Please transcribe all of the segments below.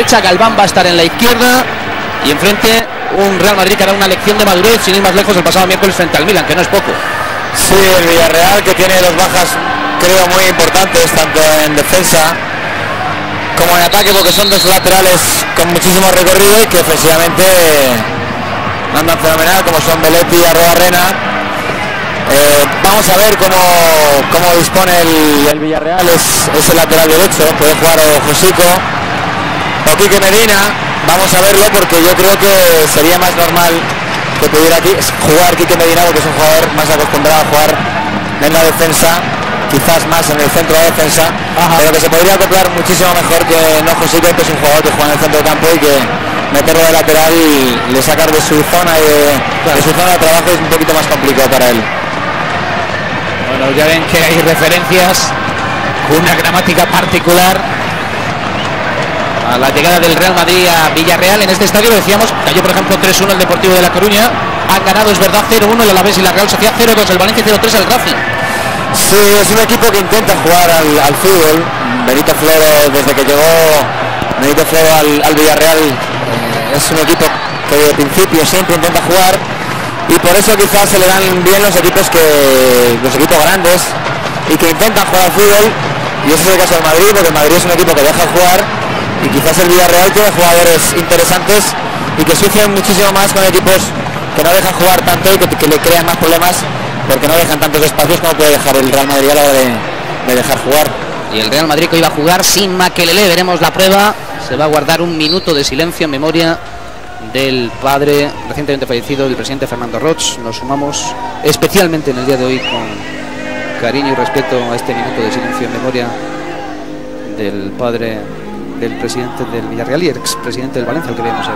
derecha, Galván va a estar en la izquierda y enfrente un Real Madrid que hará una lección de madurez sin ir más lejos el pasado miércoles frente al Milan, que no es poco. Sí, el Villarreal, que tiene dos bajas creo muy importantes, tanto en defensa como en ataque, porque son dos laterales con muchísimo recorrido y que ofensivamente andan fenomenal, como son Belletti y Arroarena. Vamos a ver cómo dispone el Villarreal, es el lateral derecho, puede jugar o Josico o Quique Medina. Vamos a verlo, porque yo creo que sería más normal que pudiera jugar Quique Medina, porque es un jugador más acostumbrado a jugar en la defensa, quizás más en el centro de defensa. Ajá. Pero que se podría acoplar muchísimo mejor que no Josico, que es un jugador que juega en el centro de campo y que meterlo de lateral y le sacar de su zona de su zona de trabajo es un poquito más complicado para él. Bueno, ya ven que hay referencias con una gramática particular a la llegada del Real Madrid a Villarreal. En este estadio, decíamos, cayó por ejemplo 3-1 el Deportivo de La Coruña, han ganado, es verdad, 0-1 el Alavés y la Real Sociedad, 0-2 el Valencia y 0-3 el Racing. Sí, es un equipo que intenta jugar al fútbol. Benito Floro, desde que llegó Benito Floro al Villarreal, es un equipo que de principio siempre intenta jugar, y por eso quizás se le dan bien los equipos grandes y que intentan jugar al fútbol, y ese es el caso del Madrid, porque el Madrid es un equipo que deja jugar, y quizás el Villarreal tiene jugadores interesantes y que sufren muchísimo más con equipos que no dejan jugar tanto y que le crean más problemas, porque no dejan tantos espacios como puede dejar el Real Madrid a la hora de dejar jugar. Y el Real Madrid que iba a jugar sin Makelele, veremos la prueba. Se va a guardar un minuto de silencio en memoria del padre recientemente fallecido, el presidente Fernando Roig. Nos sumamos especialmente en el día de hoy con cariño y respeto a este minuto de silencio en memoria del padre del presidente del Villarreal y expresidente del Valencia, el que veíamos hoy.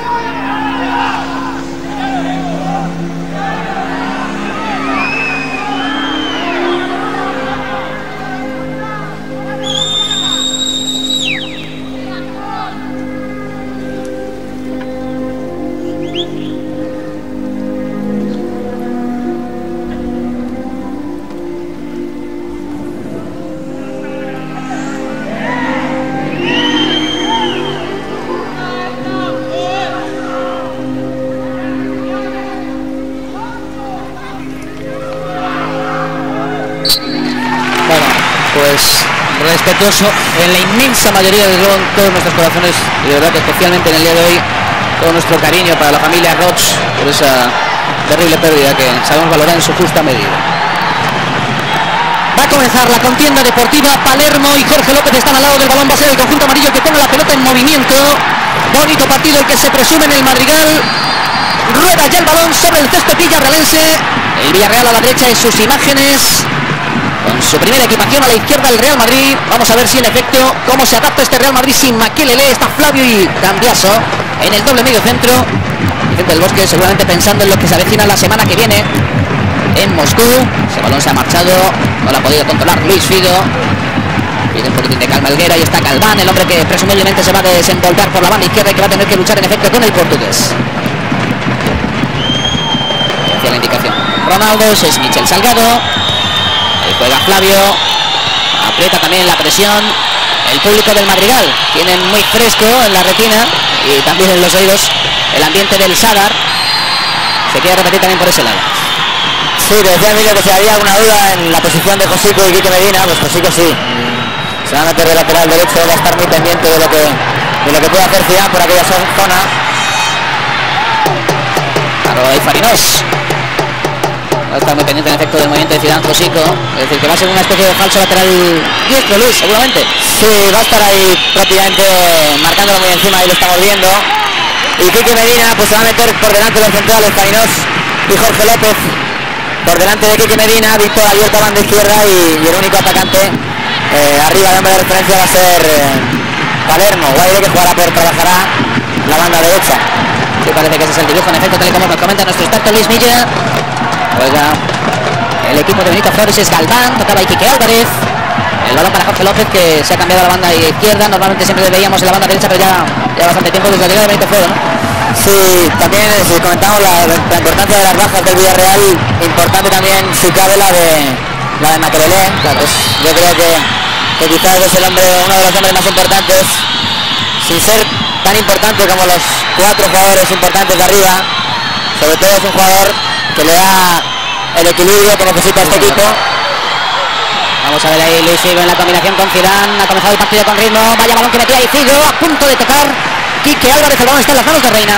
Respetuoso en la inmensa mayoría de todos nuestros corazones, y de verdad que especialmente en el día de hoy todo nuestro cariño para la familia Roig por esa terrible pérdida que sabemos valorar en su justa medida. Va a comenzar la contienda deportiva. Palermo y Jorge López están al lado del balón. Va a ser el conjunto amarillo que pone la pelota en movimiento. Bonito partido el que se presume en el Madrigal. Rueda ya el balón sobre el césped villarrealense. El Villarreal a la derecha en sus imágenes, con su primera equipación. A la izquierda el Real Madrid. Vamos a ver si en efecto cómo se adapta este Real Madrid sin Makelele. Está Flavio y Cambiaso en el doble medio centro. Vicente del Bosque seguramente pensando en lo que se avecina la semana que viene en Moscú. Ese balón se ha marchado, no lo ha podido controlar Luis Figo. Pide un poquitín de calma Helguera y está Galván, el hombre que presumiblemente se va a desenvolver por la banda izquierda y que va a tener que luchar en efecto con el portugués. Hacia la indicación Ronaldo, es Michel Salgado. Ahí juega Flavio, aprieta también la presión el público del Madrigal. Tienen muy fresco en la retina y también en los oídos el ambiente del Sadar. Se quiere repetir también por ese lado. Sí, decía Emilio que si había alguna duda en la posición de Josico y Quique Medina, pues Josico sí. Se va a meter de lateral derecho, va a estar muy pendiente de lo que puede hacer Zidane por aquella zona. Claro, ahí Farinós. Va a estar muy pendiente en efecto del movimiento de Zidane Josico. Es decir, que va a ser una especie de falso lateral diestro, Luis, seguramente. Sí, va a estar ahí prácticamente marcándolo muy encima, ahí lo estamos viendo. Y Quique Medina pues se va a meter por delante de los centrales, Farinós y Jorge López. Por delante de Quique Medina, Víctor abierto a banda izquierda y el único atacante arriba de hombre de referencia va a ser Palermo. Guaire, que trabajará la banda derecha. Sí, parece que ese es el dibujo, en efecto, tal y como nos comenta nuestro experto Luis Milla. Juega el equipo de Benito Flores, es Galván, tocaba Iquique Álvarez. El balón para Jorge López, que se ha cambiado a la banda izquierda. Normalmente siempre le veíamos en la banda derecha, pero ya bastante tiempo desde la llegada de Benito Flores, ¿no? Sí, también si comentamos la importancia de las bajas del Villarreal, importante también si cabe la de Makelele. Claro, pues yo creo que quizás es uno de los hombres más importantes, sin ser tan importante como los 4 jugadores importantes de arriba, sobre todo es un jugador que le da el equilibrio que necesita este equipo. Vamos a ver ahí Luis Figo en la combinación con Zidane. Ha comenzado el partido con ritmo. Vaya balón que metía ahí Figo, a punto de tocar Quique Álvarez. El balón está en las manos de Reina.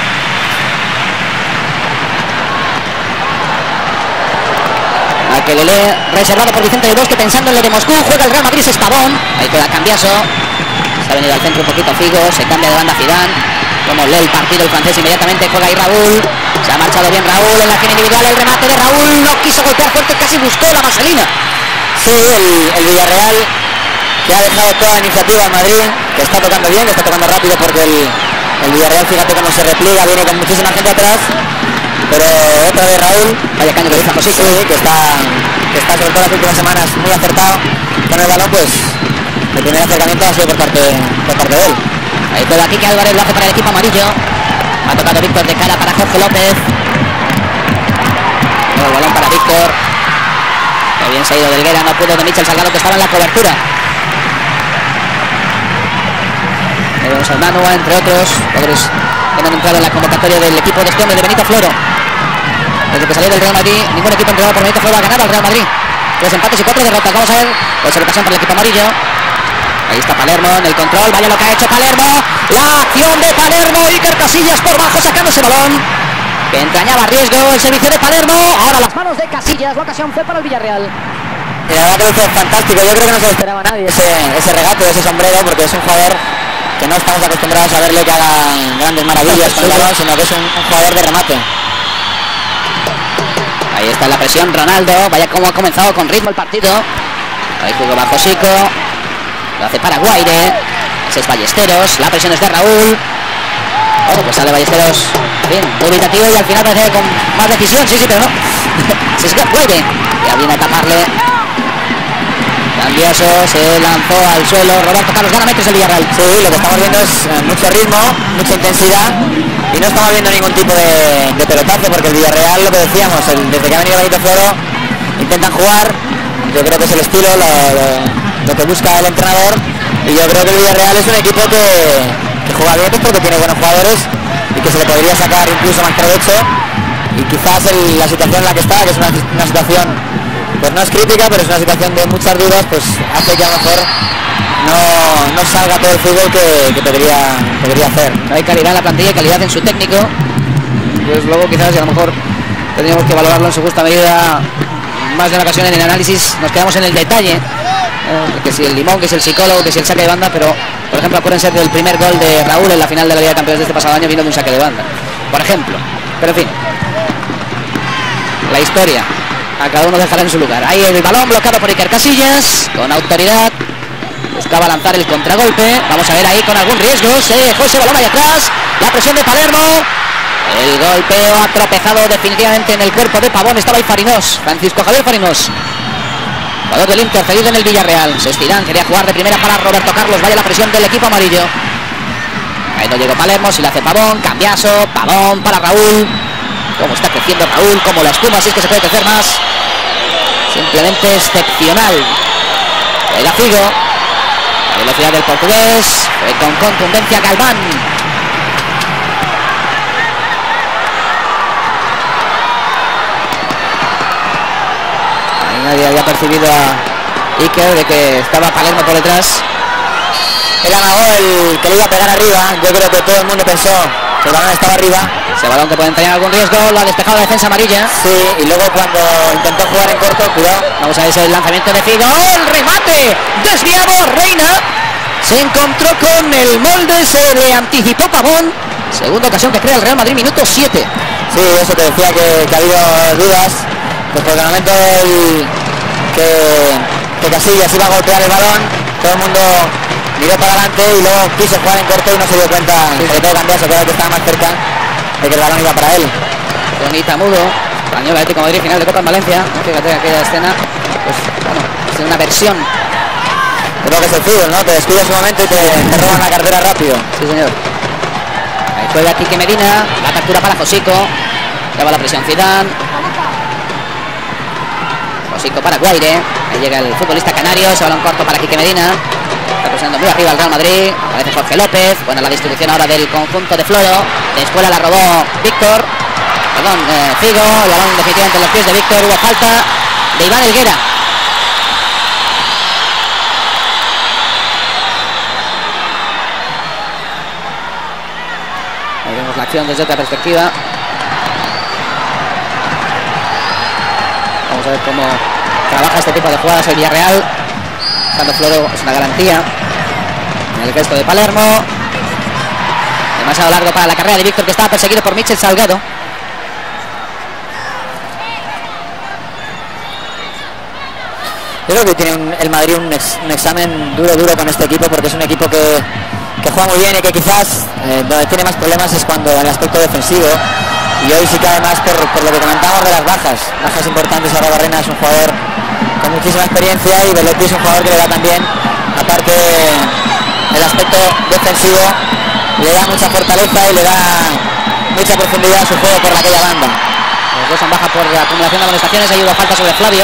Makelele reservado por Vicente del Bosque, pensando en lo de Moscú. Juega el Real Madrid, es Pavón. Ahí queda Cambiaso. Se ha venido al centro un poquito Figo. Se cambia de banda Zidane. Como lee el partido el francés inmediatamente. Juega ahí Raúl. Se ha marchado bien Raúl en la acción individual. El remate de Raúl. No quiso golpear fuerte, casi buscó la vaselina. Sí, el Villarreal, que ha dejado toda la iniciativa al Madrid, que está tocando bien, que está tocando rápido, porque el Villarreal, fíjate cómo se repliega, viene con muchísima gente atrás, pero otra vez Raúl, vaya caño que deja José, sí, que está sobre todo las últimas semanas muy acertado con el balón, pues el primer acercamiento ha sido por parte de él. Ahí queda Quique Álvarez, lo hace para el equipo amarillo. Ha tocado Víctor de cara para Jorge López. El balón para Víctor. Qué bien se ha ido Delguera, no pudo de Michel Salgado, que estaba en la cobertura. Vemos al Manua, entre otros jugadores que han entrado en la convocatoria del equipo de este hombre, de Benito Floro. Desde que salió del Real Madrid, ningún equipo entrenado por Benito Floro ha ganado al Real Madrid. 3 empates y 4 derrotas. Vamos a ver, observación para el equipo amarillo. Ahí está Palermo en el control, vaya lo que ha hecho Palermo. La acción de Palermo, Iker Casillas por bajo sacando ese balón que entrañaba riesgo, el servicio de Palermo. Ahora las manos de Casillas, la ocasión fue para el Villarreal. Y la verdad que es fantástico, yo creo que no se lo esperaba nadie ese regate, ese sombrero, porque es un jugador que no estamos acostumbrados a verle que haga grandes maravillas con el balón, sino que es un jugador de remate. Ahí está la presión Ronaldo, vaya como ha comenzado con ritmo el partido. Ahí jugó bajo Sico, lo hace para Guaire, ese es Ballesteros, la presión es de Raúl. Bueno, pues sale Ballesteros, bien, dubitativo y al final parece con más decisión, sí, pero no. Se es Guaire, ya viene a taparle. Cambioso, se lanzó al suelo, Roberto Carlos gana metros el Villarreal. Sí, lo que estamos viendo es mucho ritmo, mucha intensidad y no estamos viendo ningún tipo de pelotazo, porque el Villarreal, lo que decíamos, desde que ha venido Benito Floro intentan jugar, yo creo que es el estilo, lo que busca el entrenador, y yo creo que el Villarreal es un equipo que juega bien porque tiene buenos jugadores y que se le podría sacar incluso más provecho, y quizás la situación en la que está, que es una situación pues no es crítica, pero es una situación de muchas dudas, pues hace que a lo mejor no salga todo el fútbol que podría hacer. Hay calidad en la plantilla y calidad en su técnico, pues luego quizás a lo mejor tendríamos que valorarlo en su justa medida. Más de una ocasión en el análisis nos quedamos en el detalle, que si el limón, que si el psicólogo, que si el saque de banda, pero por ejemplo acuérdense del primer gol de Raúl en la final de la Liga de Campeones de este pasado año, vino de un saque de banda, por ejemplo. Pero en fin, la historia a cada uno dejará en su lugar. Ahí el balón bloqueado por Iker Casillas, con autoridad, buscaba lanzar el contragolpe. Vamos a ver ahí con algún riesgo, se dejó ese balón ahí atrás, la presión de Palermo, el golpeo ha tropezado definitivamente en el cuerpo de Pavón. Estaba ahí Farinós, Francisco Javier Farinós, jugador del Inter, cedido en el Villarreal. Sestirán quería jugar de primera para Roberto Carlos, vaya la presión del equipo amarillo. Ahí no llegó Palermo, si le hace Pavón, cambiazo, Pavón para Raúl. Cómo está creciendo Raúl, como la espuma, si es que se puede crecer más. Simplemente excepcional. Ahí la Figo, la velocidad del portugués, con contundencia Galván. Ahí nadie había percibido a Iker de que estaba Palermo por detrás. Él amagó el que le iba a pegar arriba. Yo creo que todo el mundo pensó que el balón estaba arriba. Ese balón que puede tener algún riesgo, lo ha despejado la defensa amarilla. Sí, y luego cuando intentó jugar en corto, cuidado. Vamos a ver ese lanzamiento de Figo, el remate desviado, Reina se encontró con el molde, se le anticipó Pavón. Segunda ocasión que crea el Real Madrid, minuto 7. Sí, eso te decía que ha habido dudas, pues porque al momento que Casillas iba a golpear el balón, todo el mundo miró para adelante y luego quiso jugar en corto y no se dio cuenta, sobre todo Cambiaso, que estaba más cerca de que el balón iba para él. Bonita Mudo, español Atlético de Madrid, final de Copa en Valencia. Fíjate aquella escena, pues bueno, es una versión. Creo que es el fútbol, ¿no? Te descuidas un momento y te roban la cartera rápido. Sí, señor. Ahí juega Quique Medina, la captura para Josico, lleva la presión Zidane. Josico para Guaire, ahí llega el futbolista canario, ese balón corto para Quique Medina. Está presionando muy arriba el Real Madrid. Aparece Jorge López. Bueno, la distribución ahora del conjunto de Floro. Después la robó Víctor. Perdón, Figo. El balón definitivamente en los pies de Víctor. Hubo falta de Iván Helguera. Ahí vemos la acción desde otra perspectiva. Vamos a ver cómo trabaja este tipo de jugadas el Villarreal. Cuando Floro es una garantía. En el gesto de Palermo. Demasiado largo para la carrera de Víctor, que estaba perseguido por Michel Salgado. Yo creo que tiene el Madrid un examen duro con este equipo, porque es un equipo que juega muy bien y que quizás donde tiene más problemas es cuando en el aspecto defensivo. Y hoy sí que además por lo que comentamos de las bajas importantes. Ahora Barrena es un jugador con muchísima experiencia y Bellotti es un jugador que le da también, aparte del aspecto defensivo, le da mucha fortaleza y le da mucha profundidad a su juego por aquella banda. Los dos son baja por acumulación de amonestaciones. Hay una falta sobre Flavio.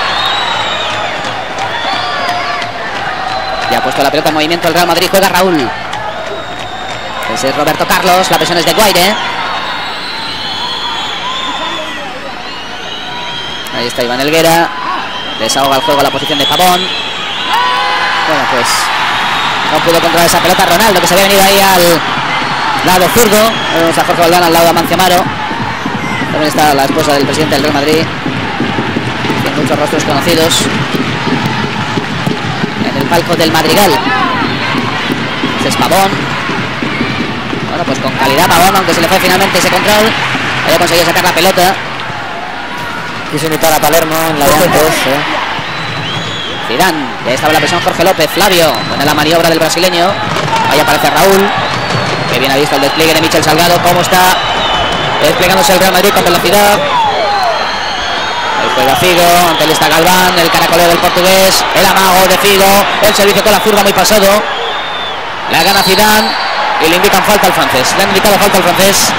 Ya ha puesto la pelota en movimiento el Real Madrid. Juega Raúl. Ese es Roberto Carlos. La presión es de Guaire. Ahí está Iván Helguera. Desahoga el juego a la posición de Pavón. Bueno, pues no pudo controlar esa pelota Ronaldo, que se había venido ahí al lado zurdo. Vemos a Jorge Valdán al lado de Amancio Amaro. También está la esposa del presidente del Real Madrid. Tiene muchos rostros conocidos en el palco del Madrigal. Ese es Pavón. Bueno, pues con calidad Pavón, aunque se le fue finalmente ese control. Había conseguido sacar la pelota. Quiso imitar a Palermo en la de antes. Zidane, ya estaba la presión Jorge López. Flavio, buena la maniobra del brasileño. Ahí aparece Raúl. Que bien ha visto el despliegue de Michel Salgado. Cómo está desplegándose el Real Madrid con velocidad. Ahí juega Figo, ante él está Galván, el caracoleo del portugués. El amago de Figo, el servicio con la zurda muy pasado. La gana Zidane y le indican falta al francés. Le han indicado falta al francés.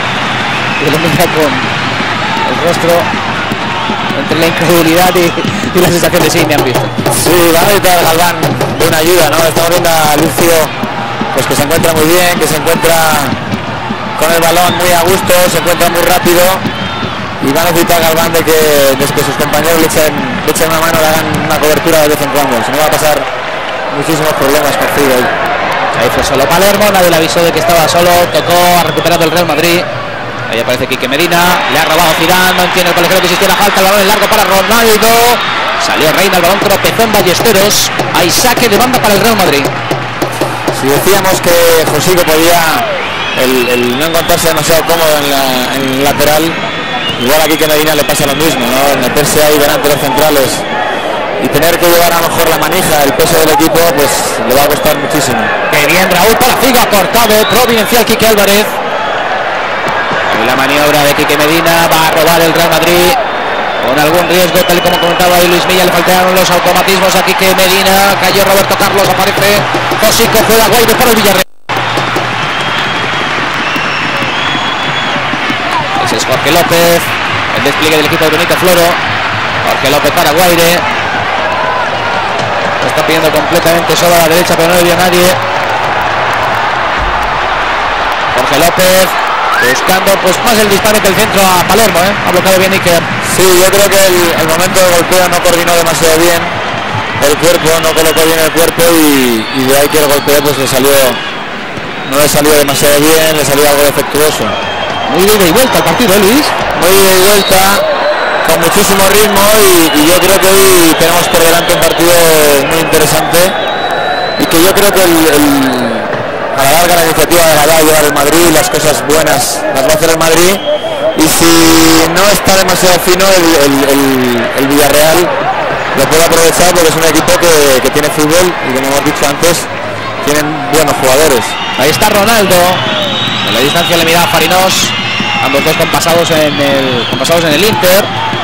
Y lo mira con el rostro entre la incredulidad y la sensación de sí, me han visto. Sí, va a necesitar Galván de una ayuda, ¿no? Estamos viendo a Lucio, pues que se encuentra muy bien, que se encuentra con el balón muy a gusto, se encuentra muy rápido, y va a necesitar Galván de que sus compañeros le echen una mano, le hagan una cobertura de vez en cuando, si no va a pasar muchísimos problemas con Figo. Ahí fue solo Palermo, nadie le avisó de que estaba solo, tocó, ha recuperado el Real Madrid. Ahí aparece Quique Medina, le ha robado Zidane, no entiende el colegiado que existiera falta, el balón en largo para Ronaldo. Salió Reina, el balón tropezó en Ballesteros. Hay saque de banda para el Real Madrid. Si decíamos que Josico podía el no encontrarse demasiado cómodo en el lateral, igual aquí que Medina le pasa lo mismo, ¿no? Meterse ahí delante de los centrales y tener que llevar a lo mejor la manija, el peso del equipo, pues le va a costar muchísimo. Qué bien Raúl para Figo, ha cortado providencial Quique Álvarez. Y la maniobra de Quique Medina va a robar el Real Madrid con algún riesgo, tal y como comentaba ahí Luis Milla. Le faltaron los automatismos a Quique Medina. Cayó Roberto Carlos, aparece Josico, juega Guaire para el Villarreal. Ese es Jorge López, el despliegue del equipo de Benito Floro. Jorge López para Guaire. Lo está pidiendo completamente solo a la derecha, pero no le vio a nadie. Jorge López buscando pues más el disparo que el centro a Palermo, ha bloqueado bien Iker. Sí, yo creo que el momento de golpeo no coordinó demasiado bien el cuerpo, no colocó bien el cuerpo y de ahí que el golpeo pues no le salió demasiado bien, le salió algo defectuoso. Muy de ida y vuelta el partido, Luis. Muy de ida y vuelta, con muchísimo ritmo y yo creo que hoy tenemos por delante un partido muy interesante y que yo creo que a la larga la iniciativa de la va a llevar el Madrid, las cosas buenas las va a hacer el Madrid, y si no está demasiado fino el Villarreal lo puede aprovechar porque es un equipo que tiene fútbol y, como hemos dicho antes, tienen buenos jugadores. Ahí está Ronaldo, en la distancia le mira a Farinós, ambos dos compasados en el Inter.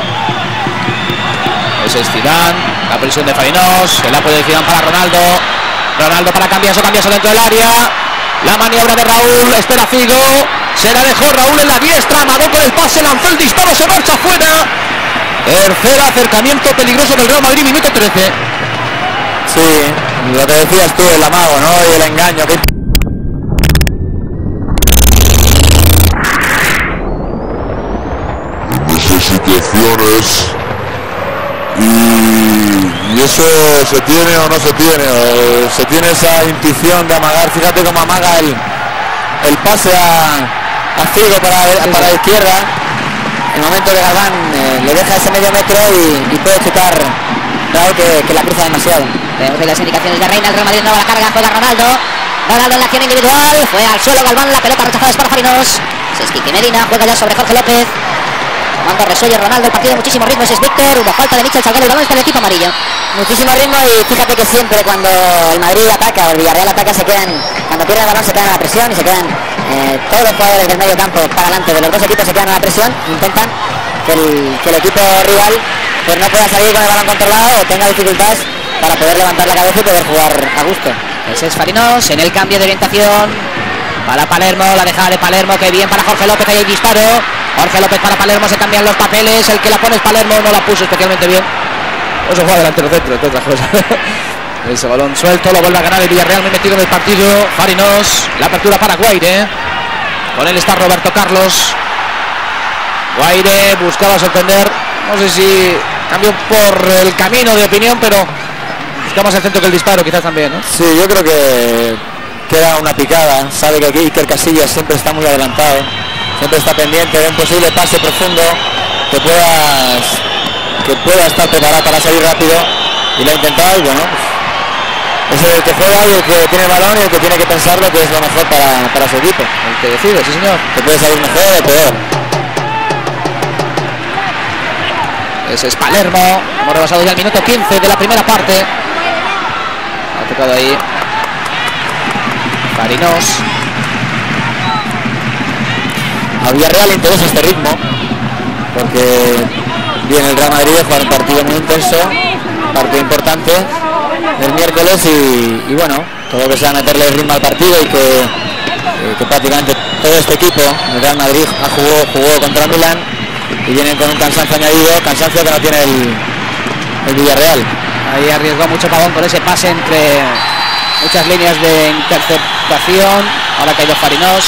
Ese es Zidane, la presión de Farinós, el apoyo de Zidane para Ronaldo. Ronaldo para cambiarse dentro del área. La maniobra de Raúl, espera Figo. Se la dejó Raúl en la diestra, amagó con el pase, lanzó el disparo, se marcha fuera. Tercer acercamiento peligroso del Real Madrid, minuto 13. Sí, lo que decías tú, el amago, ¿no? Y el engaño. En esas situaciones y eso se tiene o no se tiene, o Se tiene esa intuición de amagar. Fíjate cómo amaga el pase a Figo para la izquierda. En el momento de Galván le deja ese medio metro y puede chutar Raúl que la cruza demasiado. Vemos ahí las indicaciones de Reina. El Real Madrid no va a la carga, juega Ronaldo. Ronaldo en la acción individual, fue al suelo Galván, la pelota rechazada es para Farinos. Es Quique Medina, juega ya sobre Jorge López. Tomando resuello Ronaldo, el partido de muchísimo ritmo, ese es Víctor. Hubo falta de Michel Salgado, el balón está en el equipo amarillo. Muchísimo ritmo y fíjate que siempre cuando el Madrid ataca o el Villarreal ataca se quedan, cuando pierde el balón se quedan a la presión y se quedan todos los jugadores del medio campo para adelante de los dos equipos se quedan a la presión, intentan que el equipo rival pues no pueda salir con el balón controlado o tenga dificultades para poder levantar la cabeza y poder jugar a gusto. Ese es Farinos en el cambio de orientación para Palermo, la dejada de Palermo, que bien para Jorge López, ahí el disparo. Jorge López para Palermo, se cambian los papeles, el que la pone es Palermo, no la puso especialmente bien. Eso juega delantero centro, entre otras cosas. Ese balón suelto, lo vuelve a ganar el Villarreal, muy metido en el partido. Farinos, la apertura para Guaire. Con él está Roberto Carlos. Guaire buscaba sorprender, no sé si cambió por el camino de opinión, pero busca más el centro que el disparo, quizás también, ¿no? Sí, yo creo que queda una picada. Sabe que aquí Iker Casillas siempre está muy adelantado, siempre está pendiente de un posible pase profundo que pueda estar preparado para salir rápido, y lo ha intentado. Y bueno, pues es el que juega y el que tiene el balón y el que tiene que pensar lo que es lo mejor para su equipo. El que decide, sí señor. Que puede salir mejor o peor. Ese es Palermo. Hemos rebasado ya el minuto 15 de la primera parte. Ha tocado ahí Farinos. A Villarreal le interesa este ritmo porque viene el Real Madrid a jugar un partido muy intenso, partido importante el miércoles y bueno, todo lo que sea meterle el ritmo al partido y que prácticamente todo este equipo, el Real Madrid jugó contra Milán y vienen con un cansancio añadido, cansancio que no tiene el Villarreal. Ahí arriesgó mucho Pavón con ese pase entre muchas líneas de interceptación. Ahora ha caído Farinos.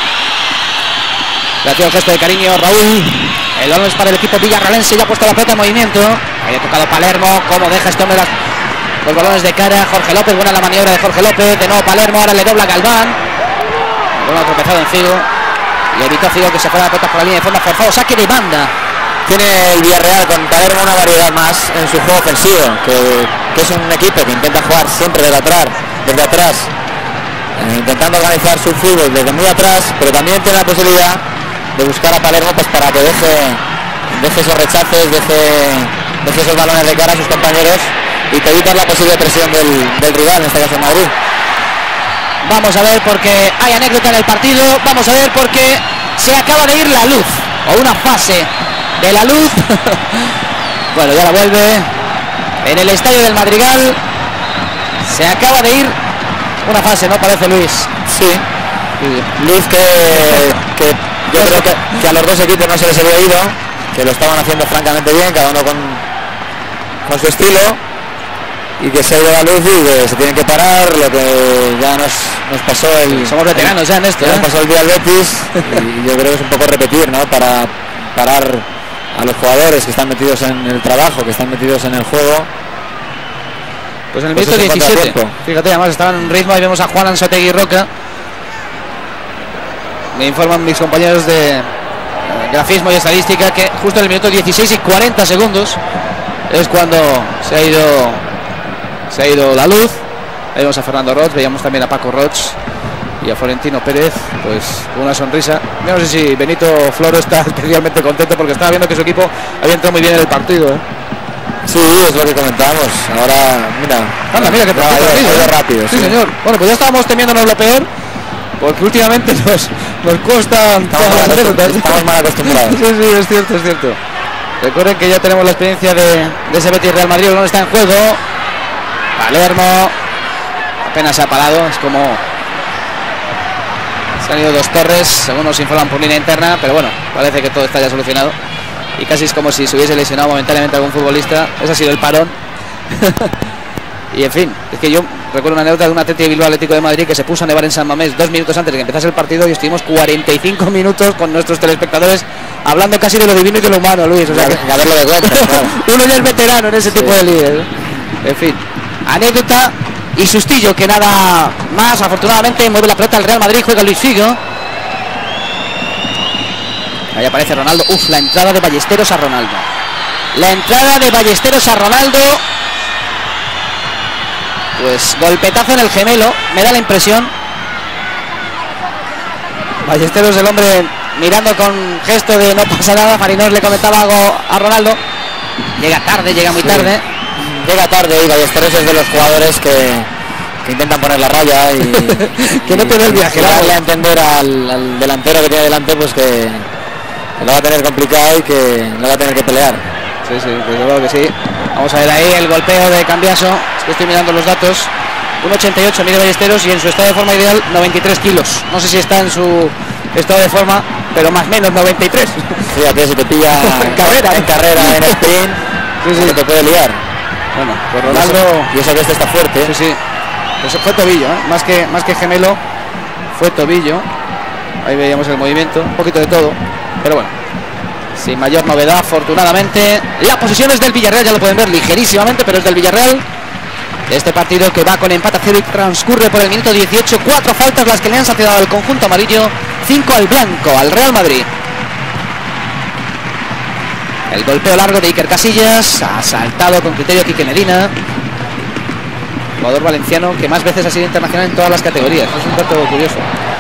Le hacía un gesto de cariño Raúl. El balón es para el equipo villarrealense, ya ha puesto la pelota en movimiento. Ahí ha tocado Palermo, cómo deja este hombre los balones de cara. Jorge López, buena la maniobra de Jorge López. De nuevo Palermo, ahora le dobla Galván. Bueno, ha tropezado en Figo y evitó Figo que se fuera la pelota por la línea de forma forzada. Saque de banda. Tiene el Villarreal con Palermo una variedad más en su juego ofensivo, que es un equipo que intenta jugar siempre desde atrás, intentando organizar su fútbol desde muy atrás, pero también tiene la posibilidad de buscar a Palermo pues para que deje esos rechazos, deje esos balones de cara a sus compañeros y te evitas la posible presión del rival, en este caso Madrid. Vamos a ver porque hay anécdota en el partido. Vamos a ver porque se acaba de ir la luz, o una fase de la luz. Bueno, ya la vuelve en el estadio del Madrigal. Se acaba de ir una fase, ¿no? Parece Luis. Sí, luz que yo creo que a los dos equipos no se les había ido, que lo estaban haciendo francamente bien, cada uno con su estilo, y que se ha ido la luz y que se tienen que parar, lo que ya nos pasó somos veteranos ya en esto, nos pasó el día al Betis, y yo creo que es un poco repetir, ¿no? Para parar a los jugadores que están metidos en el trabajo, que están metidos en el juego. Pues en el minuto 17, fíjate, además estaba en un ritmo. Ahí vemos a Juan Anzotegui Roca. Me informan mis compañeros de grafismo y estadística que justo en el minuto 16 y 40 segundos es cuando se ha ido la luz. Ahí vemos a Fernando Roch, veíamos también a Paco Roch y a Florentino Pérez, pues con una sonrisa. Yo no sé si Benito Floro está especialmente contento porque estaba viendo que su equipo había entrado muy bien en el partido, ¿eh? Sí, es lo que comentábamos. Ahora, mira que rápido. Sí, señor. Bueno, pues ya estábamos temiéndonos lo peor, porque últimamente nos cuestan todas las anécdotas. Estamos mal acostumbrados. Sí, es cierto. Recuerden que ya tenemos la experiencia de ese Betis Real Madrid, no está en juego. Palermo apenas se ha parado, es como se han ido dos torres, según nos informan por línea interna, pero bueno, parece que todo está ya solucionado. Y casi es como si se hubiese lesionado momentáneamente algún futbolista. Ese ha sido el parón. Y en fin, es que yo recuerdo una anécdota de un Athletic Bilbao Atlético de Madrid que se puso a nevar en San Mamés 2 minutos antes de que empezase el partido y estuvimos 45 minutos con nuestros telespectadores hablando casi de lo divino y de lo humano, Luis. O sea que a verlo de cuenta, claro. Uno ya es veterano en ese tipo de líderes. En fin, anécdota y sustillo que nada más. Afortunadamente mueve la pelota el Real Madrid, juega Luis Figo. Ahí aparece Ronaldo. Uf, la entrada de Ballesteros a Ronaldo. La entrada de Ballesteros a Ronaldo. Pues golpetazo en el gemelo, me da la impresión. Ballesteros, el hombre mirando con gesto de no pasa nada. Farinós le comentaba algo a Ronaldo. Llega tarde, llega muy tarde. Llega tarde y Ballesteros es de los jugadores que intentan poner la raya y que no tiene el viaje. Darle a entender al delantero que tiene delante pues que lo va a tener complicado y que lo va a tener que pelear. Sí, desde luego que sí. Vamos a ver ahí el golpeo de Cambiaso. Es que estoy mirando los datos. 1,88 mide Ballesteros y en su estado de forma ideal 93 kilos. No sé si está en su estado de forma, pero más o menos 93. Fíjate, si te pilla en carrera, en sprint, sí, te puede liar. Bueno, pues Ronaldo... Y eso que este está fuerte. Sí. Pues fue tobillo, ¿eh? Más que gemelo, fue tobillo. Ahí veíamos el movimiento, un poquito de todo. Pero bueno, sin mayor novedad, afortunadamente. La posesión es del Villarreal, ya lo pueden ver ligerísimamente, pero es del Villarreal. Este partido que va con empate a 0 y transcurre por el minuto 18. 4 faltas las que le han sancionado al conjunto amarillo, 5 al blanco, al Real Madrid. El golpeo largo de Iker Casillas, ha saltado con criterio Quique Medina, jugador valenciano que más veces ha sido internacional en todas las categorías. Es un dato curioso.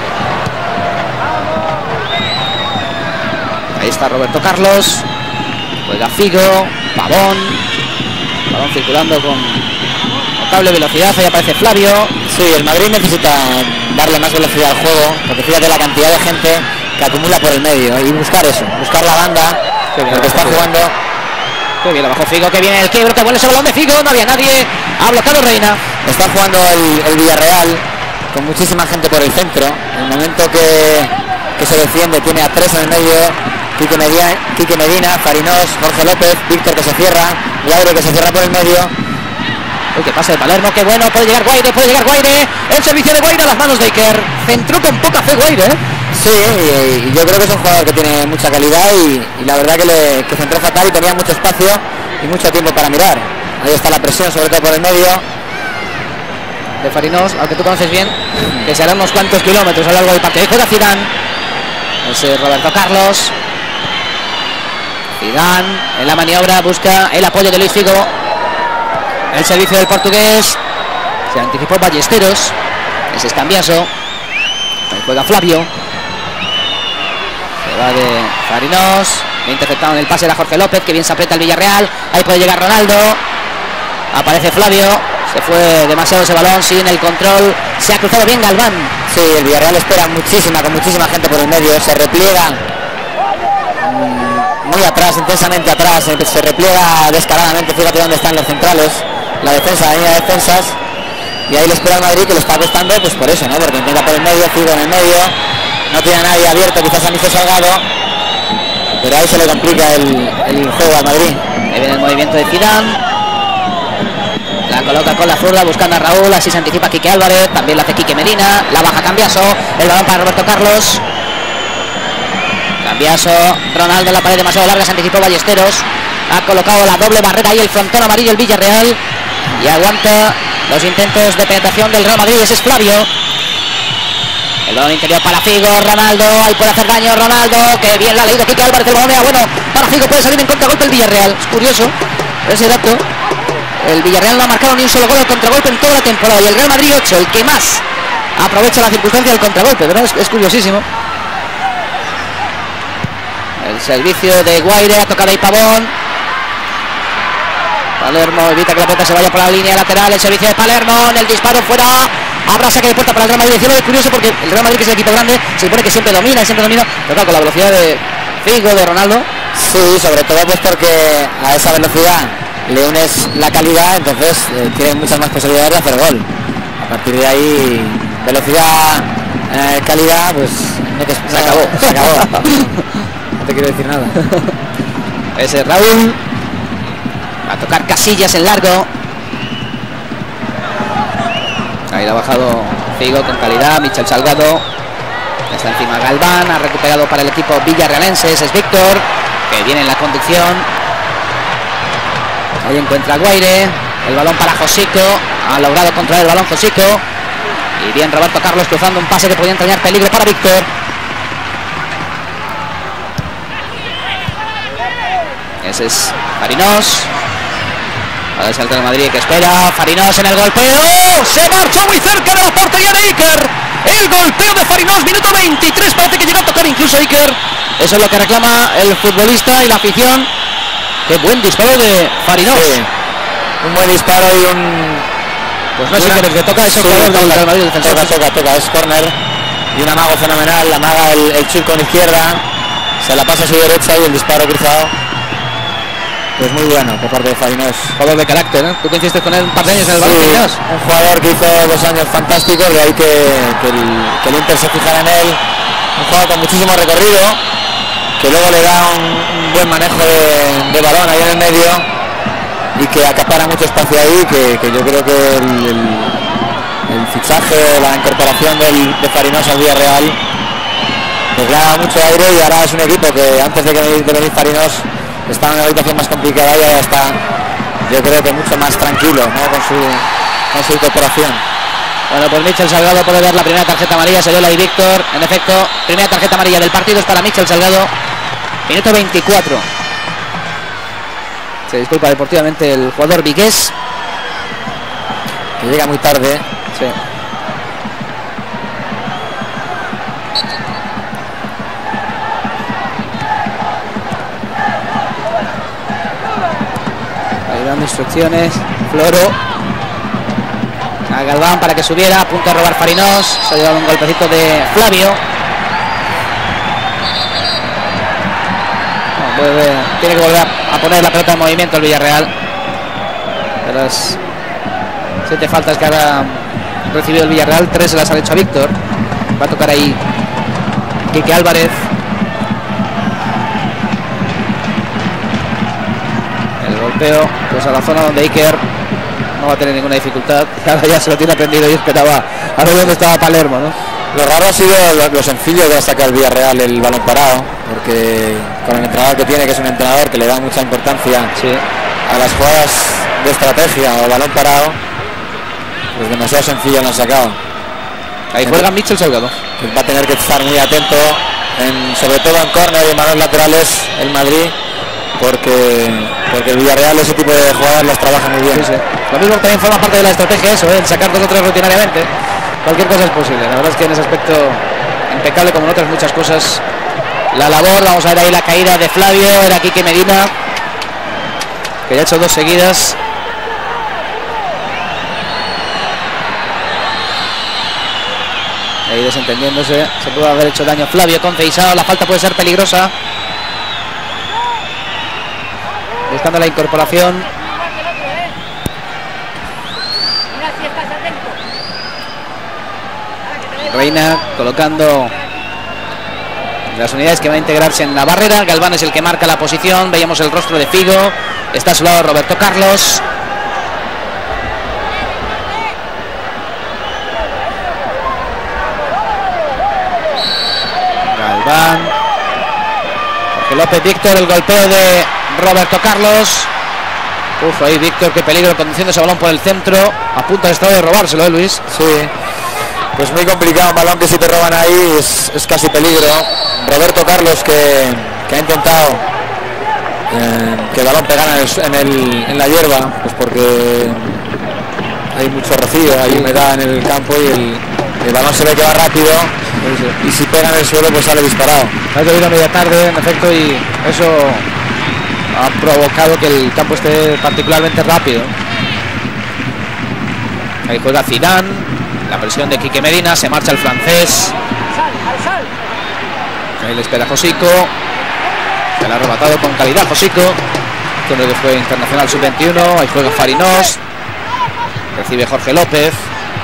Ahí está Roberto Carlos, juega Figo, Pavón circulando con notable velocidad. Ahí aparece Flavio. Sí, el Madrid necesita darle más velocidad al juego, porque fíjate la cantidad de gente que acumula por el medio y buscar eso, buscar la banda, porque está jugando. Qué bien, abajo Figo, que viene el quiebro, que vuelve ese balón de Figo, no había nadie, ha bloqueado Reina. Está jugando el Villarreal con muchísima gente por el centro. En el momento que se defiende tiene a 3 en el medio: Quique Medina, Farinós, Jorge López, Víctor que se cierra, Guaire que se cierra por el medio. Uy, que pasa de Palermo, qué bueno, puede llegar Guaire, el servicio de Guaire a las manos de Iker. Centró con poca fe Guaire, ¿eh? Sí, y yo creo que es un jugador que tiene mucha calidad y la verdad que centró fatal y tenía mucho espacio y mucho tiempo para mirar. Ahí está la presión, sobre todo por el medio de Farinós, al que tú conoces bien, que se hará unos cuantos kilómetros a lo largo del partido. Ahí juega Zidane, ese Roberto Carlos. Zidane en la maniobra busca el apoyo de Luis Figo. El servicio del portugués, se anticipó Ballesteros, ese es Cambiaso. Ahí juega Flavio, se va de Farinós, interceptado en el pase de Jorge López, que bien se aprieta el Villarreal. Ahí puede llegar Ronaldo, aparece Flavio, se fue demasiado ese balón sin el control, se ha cruzado bien Galván. Sí, el Villarreal espera con muchísima gente por el medio, se repliega muy atrás, intensamente atrás, se repliega descaradamente. Fíjate dónde están los centrales, la defensa, la línea de defensas, y ahí le espera al Madrid, que lo está costando pues por eso, ¿no? Porque intenta por el medio, Figo en el medio, no tiene a nadie abierto, quizás a Micho Salgado, pero ahí se le complica el juego al Madrid. Ahí viene el movimiento de Zidane, la coloca con la zurda buscando a Raúl, así se anticipa Quique Álvarez, también la hace Quique Medina, la baja Cambiaso, el balón para Roberto Carlos. Cambiaso, Ronaldo en la pared demasiado larga, se anticipó Ballesteros, ha colocado la doble barrera ahí el frontón amarillo el Villarreal y aguanta los intentos de penetración del Real Madrid. Ese es Flavio, el balón interior para Figo, Ronaldo, ahí puede hacer daño Ronaldo, que bien la ha leído Quique Álvarez, el balón era bueno para Figo, puede salir en contragolpe el Villarreal. Es curioso ese dato, el Villarreal no ha marcado ni un solo gol al contragolpe en toda la temporada y el Real Madrid 8, el que más aprovecha la circunstancia del contragolpe, pero es curiosísimo. El servicio de Guaire, ha tocado ahí Pavón. Palermo evita que la pelota se vaya por la línea lateral. El servicio de Palermo, en el disparo fuera. Habrá saque de puerta para el Real Madrid. Es curioso porque el Real Madrid, que es el equipo grande, se supone que siempre domina. Pero claro, con la velocidad de Figo, de Ronaldo. Sí, sobre todo pues porque a esa velocidad le unes la calidad, entonces tienes muchas más posibilidades de hacer gol. A partir de ahí, velocidad, calidad, pues se acabó. No te quiero decir nada. Ese Raúl va a tocar Casillas en largo. Ahí lo ha bajado Figo con calidad. Michel Salgado. Está encima Galván. Ha recuperado para el equipo villarrealense. Ese es Víctor, que viene en la conducción. Ahí encuentra Guaire. El balón para Josico. Ha logrado controlar el balón Josico. Y bien Roberto Carlos cruzando un pase que podía entrañar peligro para Víctor. Ese es Farinós. Ahora es el Real Madrid que espera. Farinós en el golpeo. Se marchó muy cerca de la portería de Iker. El golpeo de Farinós, minuto 23. Parece que llega a tocar incluso Iker. Eso es lo que reclama el futbolista y la afición. Qué buen disparo de Farinós. Sí. Un buen disparo y un... Pues no sé qué es que toca ese jugador del Real Madrid. Toca, es córner. Y un amago fenomenal. La amaga el chip con izquierda. Se la pasa a su derecha y el disparo cruzado. Pues muy bueno por parte de Farinós. Jugador de carácter, ¿eh? Tú coincidiste con él un par de años en el Barça. Un jugador que hizo 2 años fantásticos, de ahí que el Inter se fijara en él. Un jugador con muchísimo recorrido, que luego le da un buen manejo de balón ahí en el medio y que acapara mucho espacio ahí, que yo creo que el fichaje, la incorporación de Farinós al Villarreal pues le ha dado mucho aire, y ahora es un equipo que antes de venir Farinós está en una habitación más complicada y ahora está, yo creo que mucho más tranquilo, ¿no? con su incorporación. Bueno, pues Michel Salgado puede ver la primera tarjeta amarilla, se dio la de Víctor. En efecto, primera tarjeta amarilla del partido es para Michel Salgado. Minuto 24. Se disculpa deportivamente el jugador vigués, que llega muy tarde. Sí. Dando instrucciones Floro a Galván para que subiera, a punto de robar Farinós. Se ha llevado un golpecito de Flavio. Tiene que volver a poner la pelota en movimiento el Villarreal. De las 7 faltas que ha recibido el Villarreal, 3 se las ha hecho a Víctor. Va a tocar ahí Quique Álvarez. Golpeo pues a la zona donde Iker no va a tener ninguna dificultad. Ahora ya se lo tiene aprendido y esperaba a ver dónde estaba Palermo, ¿no? Lo raro ha sido lo sencillo que ha sacado el Villarreal el balón parado, porque con el entrenador que tiene, que es un entrenador que le da mucha importancia a las jugadas de estrategia o balón parado, pues demasiado sencillo lo han sacado. Ahí juega Michel Salgado, que va a tener que estar muy atento sobre todo en córner y en manos laterales el Madrid, porque el Villarreal ese tipo de jugadas las trabaja muy bien. Sí. Lo mismo también forma parte de la estrategia eso, el sacar 2 o 3 rutinariamente. Cualquier cosa es posible. La verdad es que en ese aspecto impecable, como en otras muchas cosas. La labor, vamos a ver ahí la caída de Flavio, era Quique Medina, que ya ha hecho 2 seguidas. Ahí desentendiéndose, se puede haber hecho daño Flavio con Feisao, la falta puede ser peligrosa. Buscando la incorporación. Reina colocando las unidades que van a integrarse en la barrera. Galván es el que marca la posición. Veíamos el rostro de Figo. Está a su lado Roberto Carlos. Galván. Jorge López, Víctor, el golpeo de Roberto Carlos. Uf, ahí Víctor, qué peligro conduciendo ese balón por el centro. A punto de estado de robárselo, Luis. Sí, pues muy complicado, un balón que si te roban ahí es casi peligro. Roberto Carlos que ha intentado que el balón pegara en la hierba, pues porque hay mucho rocío, hay humedad en el campo y el balón se ve que va rápido. Y si pega en el suelo pues sale disparado. Ha llovido media tarde en efecto y eso ha provocado que el campo esté particularmente rápido. Ahí juega Zidane, la presión de Quique Medina, se marcha el francés. Ahí le espera Josico, se le ha arrebatado con calidad Josico, que fue internacional sub-21. Ahí juega Farinós, recibe Jorge López.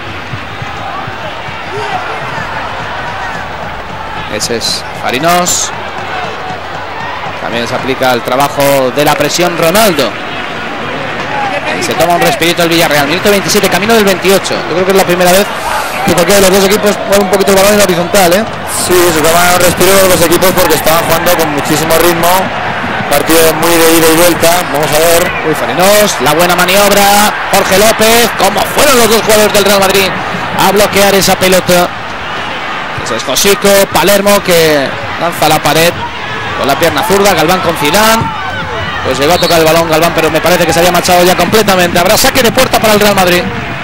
Ese es Farinós. También se aplica el trabajo de la presión Ronaldo. Y se toma un respirito el Villarreal. Minuto 27, camino del 28. Yo creo que es la primera vez que cualquiera de los dos equipos mueve un poquito el balón en horizontal, ¿eh? Sí, se toman un respiro los dos equipos porque estaban jugando con muchísimo ritmo. Partido muy de ida y vuelta. Vamos a ver. Uy, Farinos, la buena maniobra. Jorge López, como fueron los dos jugadores del Real Madrid a bloquear esa pelota. Ese es Josico, Palermo que lanza la pared con la pierna zurda. Galván con Zidane. Pues llegó a tocar el balón Galván, pero me parece que se había marchado ya completamente. Habrá saque de puerta para el Real Madrid.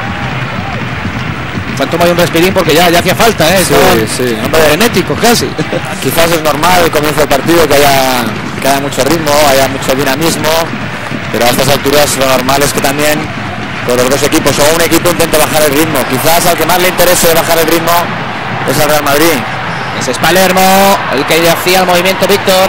Toma un respirín porque ya hacía falta, ¿eh? Sí, frenéticos casi. Quizás es normal el comienzo del partido que haya mucho ritmo, haya mucho dinamismo, pero a estas alturas lo normal es que también con los dos equipos o un equipo intente bajar el ritmo. Quizás al que más le interese bajar el ritmo es el Real Madrid. Ese es Palermo, el que hacía el movimiento Víctor.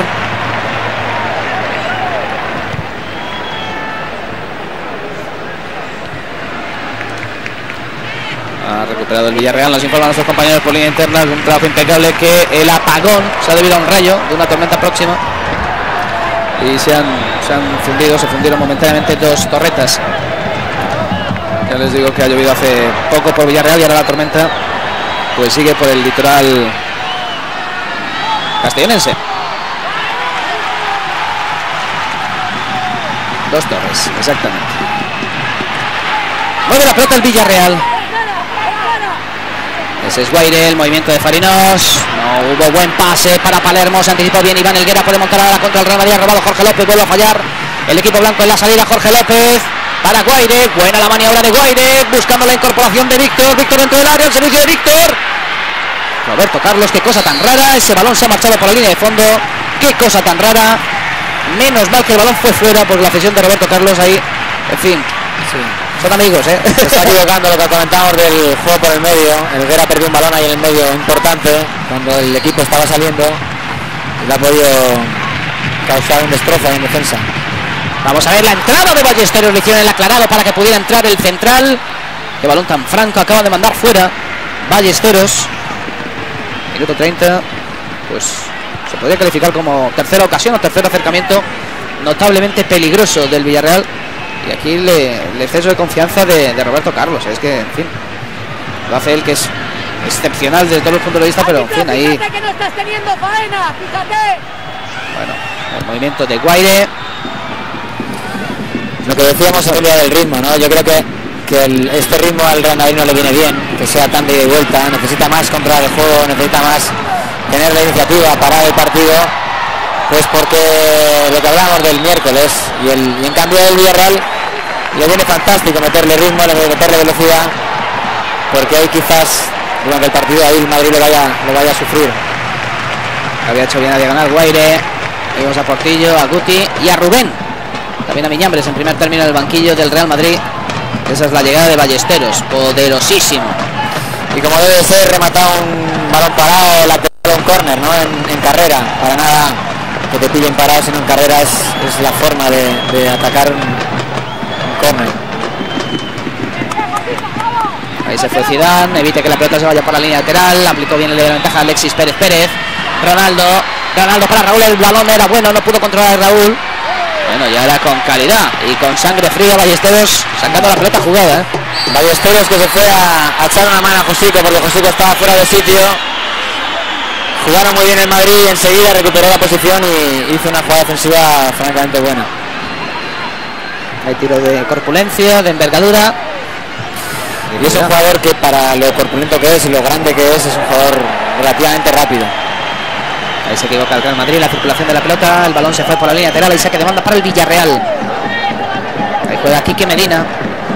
Ha recuperado el Villarreal, nos informan nuestros compañeros por línea interna, un trabajo impecable, que el apagón se ha debido a un rayo de una tormenta próxima y se fundieron momentáneamente dos torretas. Ya les digo que ha llovido hace poco por Villarreal y ahora la tormenta pues sigue por el litoral castellonense. Dos torres, exactamente. Mueve la pelota el Villarreal. Ese es Guaire, el movimiento de Farinos. No hubo buen pase para Palermo. Se anticipó bien Iván Helguera. Puede montar ahora contra el Real Madrid. Ha robado Jorge López. Vuelve a fallar el equipo blanco en la salida. Jorge López para Guaire. Buena la maniobra de Guaire. Buscando la incorporación de Víctor. Víctor dentro del área. El servicio de Víctor. Roberto Carlos. Qué cosa tan rara. Ese balón se ha marchado por la línea de fondo. Qué cosa tan rara. Menos mal que el balón fue fuera por la cesión de Roberto Carlos ahí. En fin. Sí. Son amigos, ¿eh? Se está equivocando lo que comentábamos del juego por el medio. Helguera perdió un balón ahí en el medio importante cuando el equipo estaba saliendo y le ha podido causar un destrozo en defensa. Vamos a ver la entrada de Ballesteros. Le hicieron el aclarado para que pudiera entrar el central. Qué balón tan franco acaba de mandar fuera Ballesteros. Minuto 30. Pues se podría calificar como tercera ocasión o tercer acercamiento notablemente peligroso del Villarreal. Y aquí el exceso de confianza de Roberto Carlos. Es que, en fin, lo hace él, que es excepcional desde todos los puntos de vista, pero en fin, ahí. Fíjate que no estás teniendo faena, fíjate. Bueno, el movimiento de Guaire. Lo que decíamos en realidad del ritmo, ¿no? Yo creo que este ritmo al Real Madrid no le viene bien, que sea tan de ida y vuelta. Necesita más controlar el juego, necesita más tener la iniciativa, parar el partido. Pues porque lo que hablamos del miércoles y en cambio el Villarreal le viene fantástico meterle ritmo, meterle velocidad, porque ahí quizás durante el partido ahí el Madrid lo vaya a sufrir. Había hecho bien a diagonal Guaire. Vamos a Portillo, a Guti y a Rubén. También a Miñambres en primer término del banquillo del Real Madrid. Esa es la llegada de Ballesteros, poderosísimo. Y como debe ser, rematado un balón parado, lateral, un córner, ¿no? En carrera, para nada que te pillen parado, sino en carrera es la forma de atacar un córner. Ahí se fue Zidane, evite que la pelota se vaya por la línea lateral, aplicó bien el de la ventaja Alexis Pérez. Ronaldo para Raúl, el balón era bueno, no pudo controlar a Raúl. Bueno, ya era con calidad y con sangre fría Ballesteros sacando la pelota jugada, ¿eh? Ballesteros que se fue a echar una mano a Josico, porque Josico estaba fuera de sitio. Jugaron muy bien el Madrid y enseguida recuperó la posición y hizo una jugada defensiva francamente buena. Hay tiro de corpulencia, de envergadura. Y es un jugador que, para lo corpulento que es y lo grande que es un jugador relativamente rápido. Ahí se equivoca el Real Madrid, la circulación de la pelota, el balón se fue por la línea lateral y saque de banda para el Villarreal. Ahí juega Quique Medina.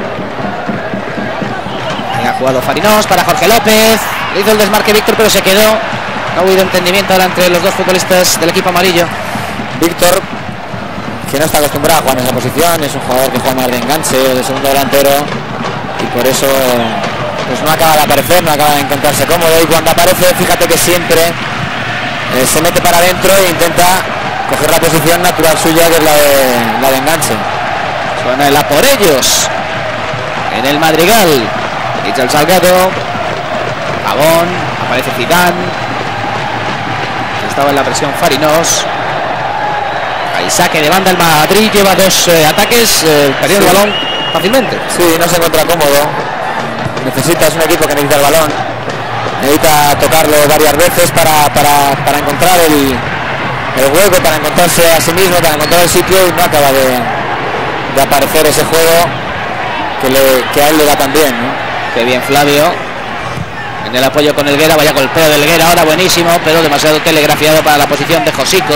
Ahí ha jugado Farinos para Jorge López. Le hizo el desmarque Víctor, pero se quedó. No ha habido entendimiento ahora entre los dos futbolistas del equipo amarillo. Víctor, que no está acostumbrado a jugar en esa posición, es un jugador que juega más de enganche o de segundo delantero y por eso pues no acaba de aparecer, no acaba de encontrarse cómodo, y cuando aparece, fíjate que siempre se mete para adentro e intenta coger la posición natural suya, que es la de enganche. Suena el a por ellos en el Madrigal. Michel Salgado, Pavón, aparece Zidane. Estaba en la presión Farinos. Ahí saque de banda el Madrid, lleva dos ataques, perdió el balón fácilmente. Sí, no se encuentra cómodo. Es un equipo que necesita el balón. Necesita tocarlo varias veces para encontrar el hueco, para encontrarse a sí mismo, para encontrar el sitio, y no acaba de aparecer ese juego que a él le da tan bien, ¿no? Qué bien Flavio en el apoyo con Helguera. Vaya golpeo de Helguera ahora, buenísimo, pero demasiado telegrafiado para la posición de Josico.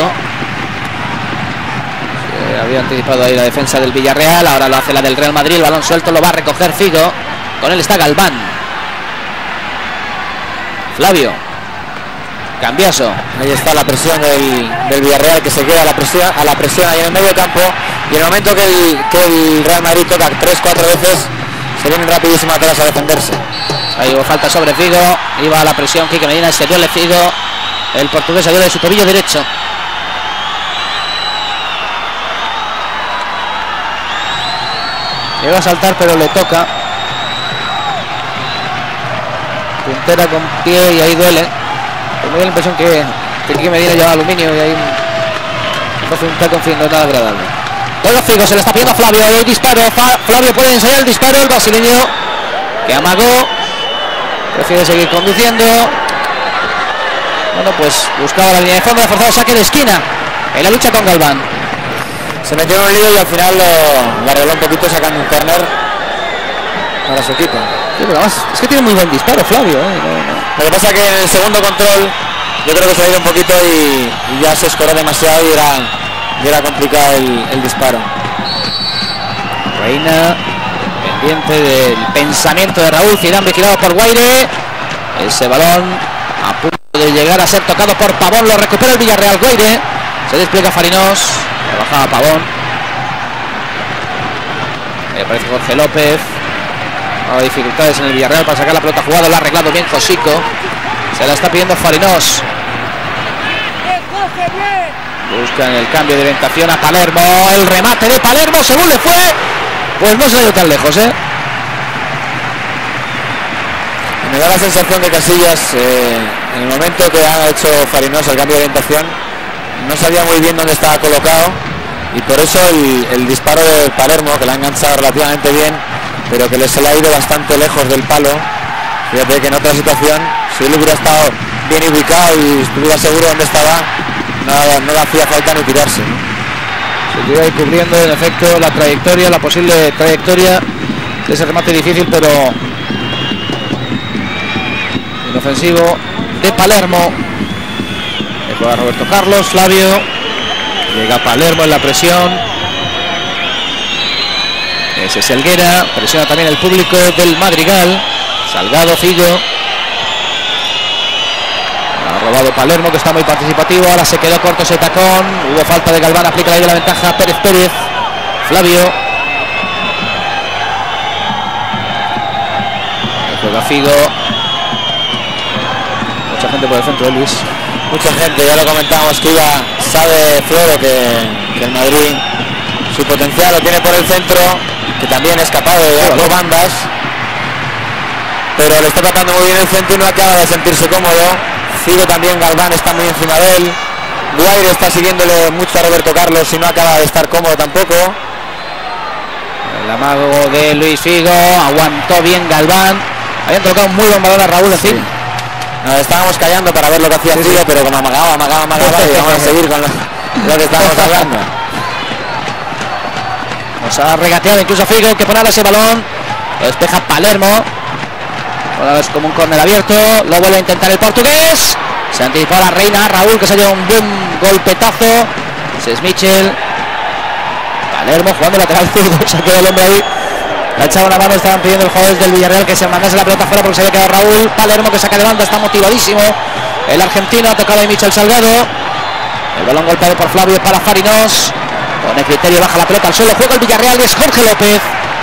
Había anticipado ahí la defensa del Villarreal, ahora lo hace la del Real Madrid. El balón suelto lo va a recoger Figo, con él está Galván. Flavio, Cambiaso. Ahí está la presión del Villarreal, que se queda a la presión ahí en el medio campo, y en el momento que el Real Madrid toca 3-4 veces, se vienen rapidísimo atrás a defenderse. Ahí hubo falta sobre Figo, iba a la presión Quique Medina, se dio el Figo, el portugués salió de su tobillo derecho. Llega a saltar pero le toca. Puntera con pie y ahí duele. Pero me da la impresión que Quique Medina lleva aluminio y ahí hace un taco, en fin, no es nada agradable. Luego Figo se le está pidiendo a Flavio, hay disparo, Flavio puede ensayar el disparo, el brasileño que amagó, prefiere seguir conduciendo. Bueno, pues buscaba la línea de fondo, ha forzado saque de esquina en la lucha con Galván. Se metió en un lío y al final lo arregló un poquito sacando un córner para su equipo. Sí, pero además, es que tiene muy buen disparo Flavio, Lo que pasa es que en el segundo control yo creo que se ha ido un poquito y ya se escoró demasiado y era complicado el disparo. Reina pendiente del pensamiento de Raúl Zidane, vigilado por Guaire. Ese balón a punto de llegar a ser tocado por Pavón, lo recupera el Villarreal. Guaire, se despliega Farinós, bajaba Pavón, aparece Jorge López. Dificultades en el Villarreal para sacar la pelota jugada, lo ha arreglado bien Josico, se la está pidiendo Farinós. Buscan el cambio de orientación a Palermo, el remate de Palermo, según le fue, pues no se ha ido tan lejos, Me da la sensación de Casillas, en el momento que ha hecho Farinós el cambio de orientación, no sabía muy bien dónde estaba colocado, y por eso el disparo de Palermo, que la ha enganchado relativamente bien, pero que se le ha ido bastante lejos del palo. Fíjate que en otra situación, si él hubiera estado bien ubicado y estuviera seguro dónde estaba, no le hacía falta ni tirarse, ¿no? Se queda ahí cubriendo en efecto la trayectoria, la posible trayectoria de ese remate difícil, pero inofensivo de Palermo. Juega Roberto Carlos, Flavio, llega Palermo en la presión. Ese es Helguera, presiona también el público del Madrigal. Salgado, Figo. Ha robado Palermo, que está muy participativo. Ahora se quedó corto ese tacón. Hubo falta de Galván, aplica la ley de la ventaja Pérez. Flavio. Juega Figo. Mucha gente por el centro, Luis. Mucha gente, ya lo comentábamos, que sabe Floro que el Madrid su potencial lo tiene por el centro, que también es capaz de dar dos bandas, pero le está tratando muy bien el centro y no acaba de sentirse cómodo. Figo también, Galván está muy encima de él. Guaire está siguiéndole mucho a Roberto Carlos y no acaba de estar cómodo tampoco. El amago de Luis Figo, aguantó bien Galván. Habían tocado un muy buen balón a Raúl, en fin. Nos estábamos callando para ver lo que hacía Figo, pero como amagaba y vamos a seguir con lo que estábamos hablando. Nos ha regateado incluso Figo, que pone ahora ese balón, lo despeja Palermo. Ahora es como un córner abierto, lo vuelve a intentar el portugués. Se anticipó la Reina, Raúl, que se ha llevado un buen golpetazo. Es Michel. Palermo jugando lateral zurdo, se ha quedado el hombre ahí. Le ha echado una mano, estaban pidiendo el jugador del Villarreal que se mandase la pelota fuera porque se había quedado Raúl. Palermo, que saca de banda, está motivadísimo. El argentino ha tocado ahí Michel Salgado. El balón golpeado por Flavio para Farinós. Con el criterio baja la pelota al suelo, juega el Villarreal y es Jorge López.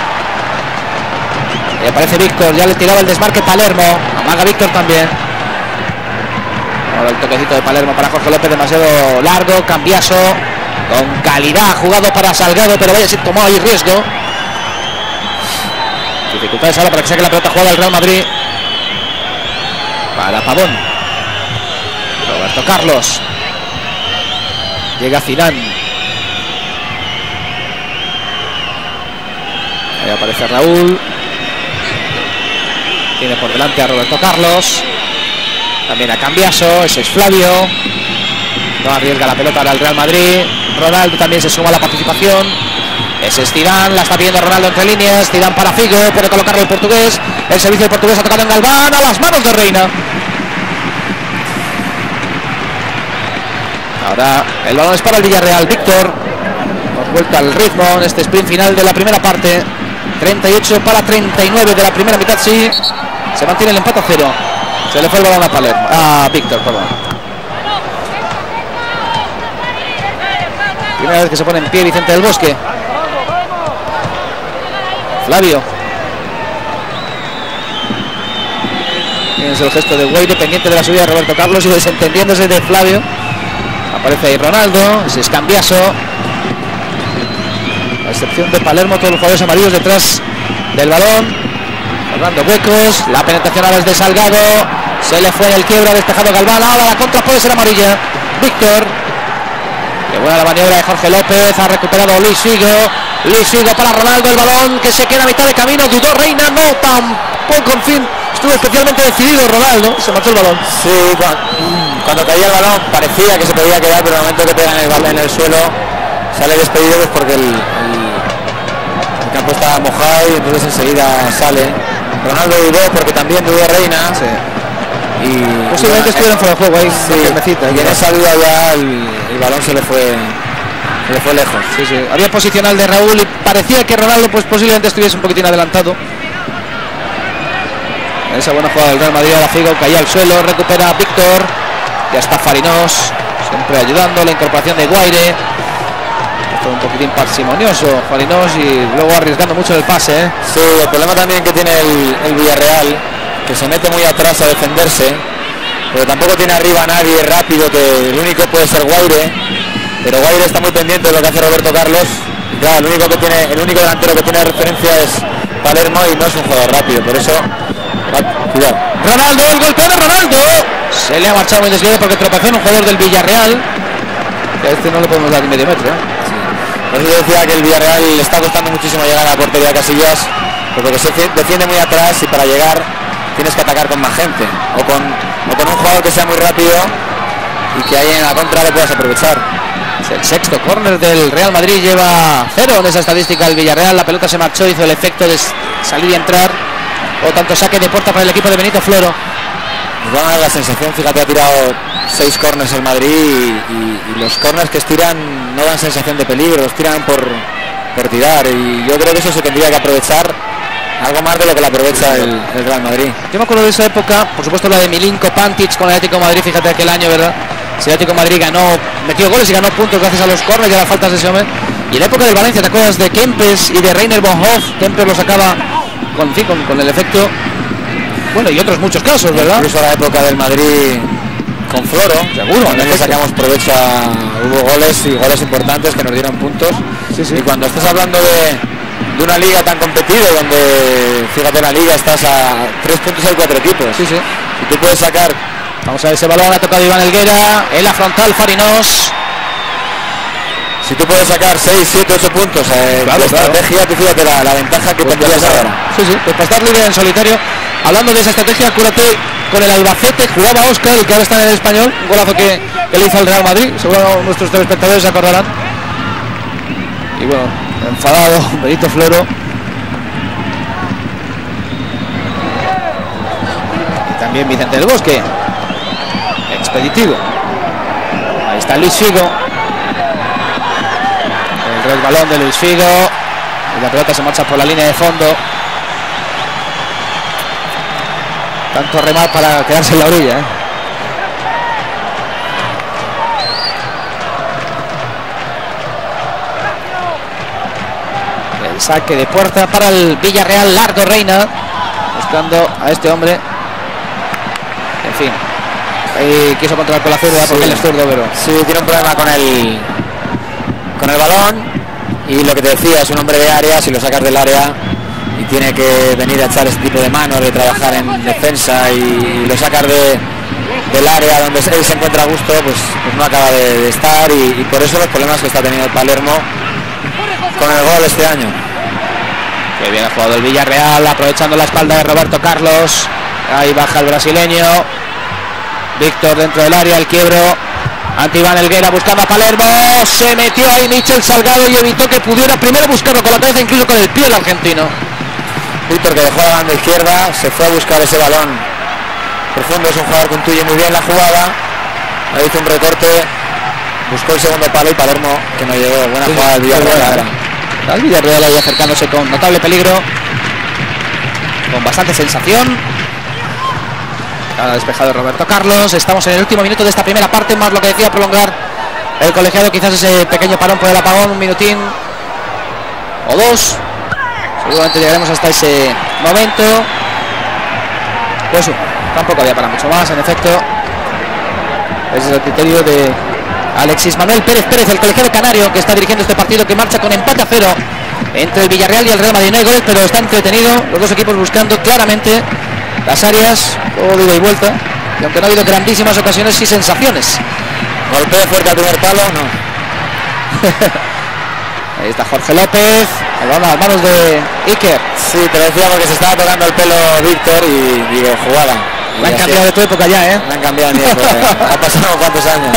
Y aparece Víctor, ya le tiraba el desmarque Palermo. Amaga Víctor también. Ahora el toquecito de Palermo para Jorge López, demasiado largo. Cambiaso, con calidad, jugado para Salgado, pero vaya si tomó ahí riesgo. Dificultades ahora para que saque la pelota jugada el Real Madrid. Para Pavón. Roberto Carlos. Llega Zidane. Ahí aparece Raúl. Tiene por delante a Roberto Carlos. También a Cambiaso. Ese es Flavio. No arriesga la pelota al Real Madrid. Ronaldo también se suma a la participación. Ese es Zidane, la está pidiendo Ronaldo entre líneas. Zidane para Figo, puede colocarlo el portugués. El servicio del portugués ha tocado en Galván, a las manos de Reina. Ahora el balón es para el Villarreal. Víctor, hemos vuelto al ritmo en este sprint final de la primera parte. 38 para 39 de la primera mitad, sí. Se mantiene el empate a 0. Se le fue el balón a Palermo, a Víctor, perdón. Primera vez que se pone en pie Vicente del Bosque. Flavio. Tienes el gesto de Guaire, pendiente de la subida de Roberto Carlos y desentendiéndose de Flavio. Aparece ahí Ronaldo, ese es Cambiaso. A excepción de Palermo, todos los jugadores amarillos detrás del balón. Cerrando huecos, la penetración ahora es de Salgado. Se le fue en el quiebra, despejado Galván. Ahora la contra puede ser amarilla. Víctor. Qué buena la maniobra de Jorge López. Ha recuperado Luis Figo. Luis Figo para Ronaldo, el balón que se queda a mitad de camino. Dudó Reina, no tampoco, en fin. Estuvo especialmente decidido Ronaldo. Se marchó el balón. Sí, cuando caía el balón parecía que se podía quedar, pero en el momento que pega en el balón en el suelo sale despedido, pues porque el campo está mojado y entonces enseguida sale. Ronaldo dudó porque también dudó Reina. Sí. Y posiblemente estuvieron fuera de juego ahí. Sí, y en esa duda ya el balón se le fue lejos. Sí, sí. Había posicional de Raúl y parecía que Ronaldo pues posiblemente estuviese un poquitín adelantado. Esa buena jugada del Real Madrid, a Figo, caía al suelo, recupera a Víctor. Ya está Farinós, siempre ayudando, la incorporación de Guaire. Un poquitín parsimonioso Farinós y luego arriesgando mucho el pase, ¿eh? Sí, el problema también que tiene el Villarreal, que se mete muy atrás a defenderse, pero tampoco tiene arriba a nadie rápido, que el único puede ser Guaire, pero Guaire está muy pendiente de lo que hace Roberto Carlos. Y claro, el único delantero que tiene referencia es Palermo y no es un jugador rápido, por eso cuidado. Ronaldo, el golpe de Ronaldo, se le ha marchado muy desviado porque tropezó en un jugador del Villarreal. A este no le podemos dar ni medio metro, ¿eh? Por eso decía que el Villarreal le está costando muchísimo llegar a la portería de Casillas, porque se defiende muy atrás y para llegar tienes que atacar con más gente o con un jugador que sea muy rápido y que ahí en la contra le puedas aprovechar. El sexto córner del Real Madrid, lleva 0 en esa estadística el Villarreal. La pelota se marchó, hizo el efecto de salir y entrar. O tanto saque de puerta para el equipo de Benito Floro. Nos va a dar la sensación, fíjate, ha tirado 6 corners el Madrid y los corners que estiran no dan sensación de peligro, los tiran por tirar, y yo creo que eso se tendría que aprovechar algo más de lo que lo aprovecha el Real Madrid. Yo me acuerdo de esa época, por supuesto la de Milinko Pantic con el Atlético de Madrid, fíjate aquel año, ¿verdad? Si el Atlético de Madrid metió goles y ganó puntos gracias a los corners y a las faltas de ese hombre. Y en la época del Valencia, ¿te acuerdas de Kempes y de Reiner von Hoff? Kempes lo sacaba con el efecto. Bueno, y otros muchos casos, ¿verdad? Incluso la época del Madrid con Floro, seguro, también le sacamos provecho hubo goles y goles importantes que nos dieron puntos. Sí, sí. Y cuando estás hablando de una liga tan competida, donde fíjate en la liga estás a 3 puntos hay 4 equipos. Sí, sí. Y tú puedes sacar. Vamos a ver ese balón, ha tocado Iván Helguera, en la frontal Farinós. Si tú puedes sacar 6, 7, 8 puntos claro, estrategia, tú fíjate la ventaja que tendrías ahora. Sí, sí, pues para estar libre en solitario. Hablando de esa estrategia, acuérdate, con el Albacete jugaba Óscar, el que ahora está en el Español, un golazo que le hizo al Real Madrid, seguro nuestros telespectadores se acordarán. Y bueno, enfadado Benito Floro. Y también Vicente del Bosque, expeditivo. Ahí está Luis Figo. El resbalón de Luis Figo. Y la pelota se marcha por la línea de fondo. Tanto remar para quedarse en la orilla, ¿eh? El saque de puerta para el Villarreal, largo Reina, buscando a este hombre. En fin, ahí quiso controlar con la zurda, porque él es zurdo, pero sí, tiene un problema con el balón, y lo que te decía, es un hombre de área, si lo sacas del área y tiene que venir a echar este tipo de manos, de trabajar en defensa, y lo sacas del área donde él se encuentra a gusto, pues no acaba de estar, y por eso los problemas que está teniendo el Palermo con el gol este año. Que bien ha jugado el Villarreal, aprovechando la espalda de Roberto Carlos. Ahí baja el brasileño. Víctor dentro del área, el quiebro. Ante Iván Helguera buscando a Palermo. Se metió ahí Michel Salgado y evitó que pudiera primero buscarlo con la cabeza, incluso con el pie el argentino. Víctor, que dejó la banda izquierda, se fue a buscar ese balón profundo. Es un jugador que intuye muy bien la jugada. Ahí hizo un recorte, buscó el segundo palo y Palermo, que no llegó. Buena jugada del Villarreal. El Villarreal ahí acercándose con notable peligro, con bastante sensación. Ha despejado Roberto Carlos. Estamos en el último minuto de esta primera parte, más lo que decía prolongar el colegiado, quizás ese pequeño parón por el apagón, un minutín o dos. Seguramente llegaremos hasta ese momento. Pues tampoco había para mucho más, en efecto. Ese es el criterio de Alexis Manuel Pérez Pérez, el colegiado canario, que está dirigiendo este partido, que marcha con empate a 0 entre el Villarreal y el Real Madrid. No hay goles, pero está entretenido, los dos equipos buscando claramente las áreas, todo de ida y vuelta, y aunque no ha habido grandísimas ocasiones, sí sensaciones. Golpeo fuerte al primer palo, no. Ahí está Jorge López, el balón a las manos de Iker. Sí, te lo decía porque se estaba tocando el pelo Víctor y digo, jugada. La han cambiado de tu época ya, ¿eh? La han cambiado de mi época. Ha pasado cuántos años.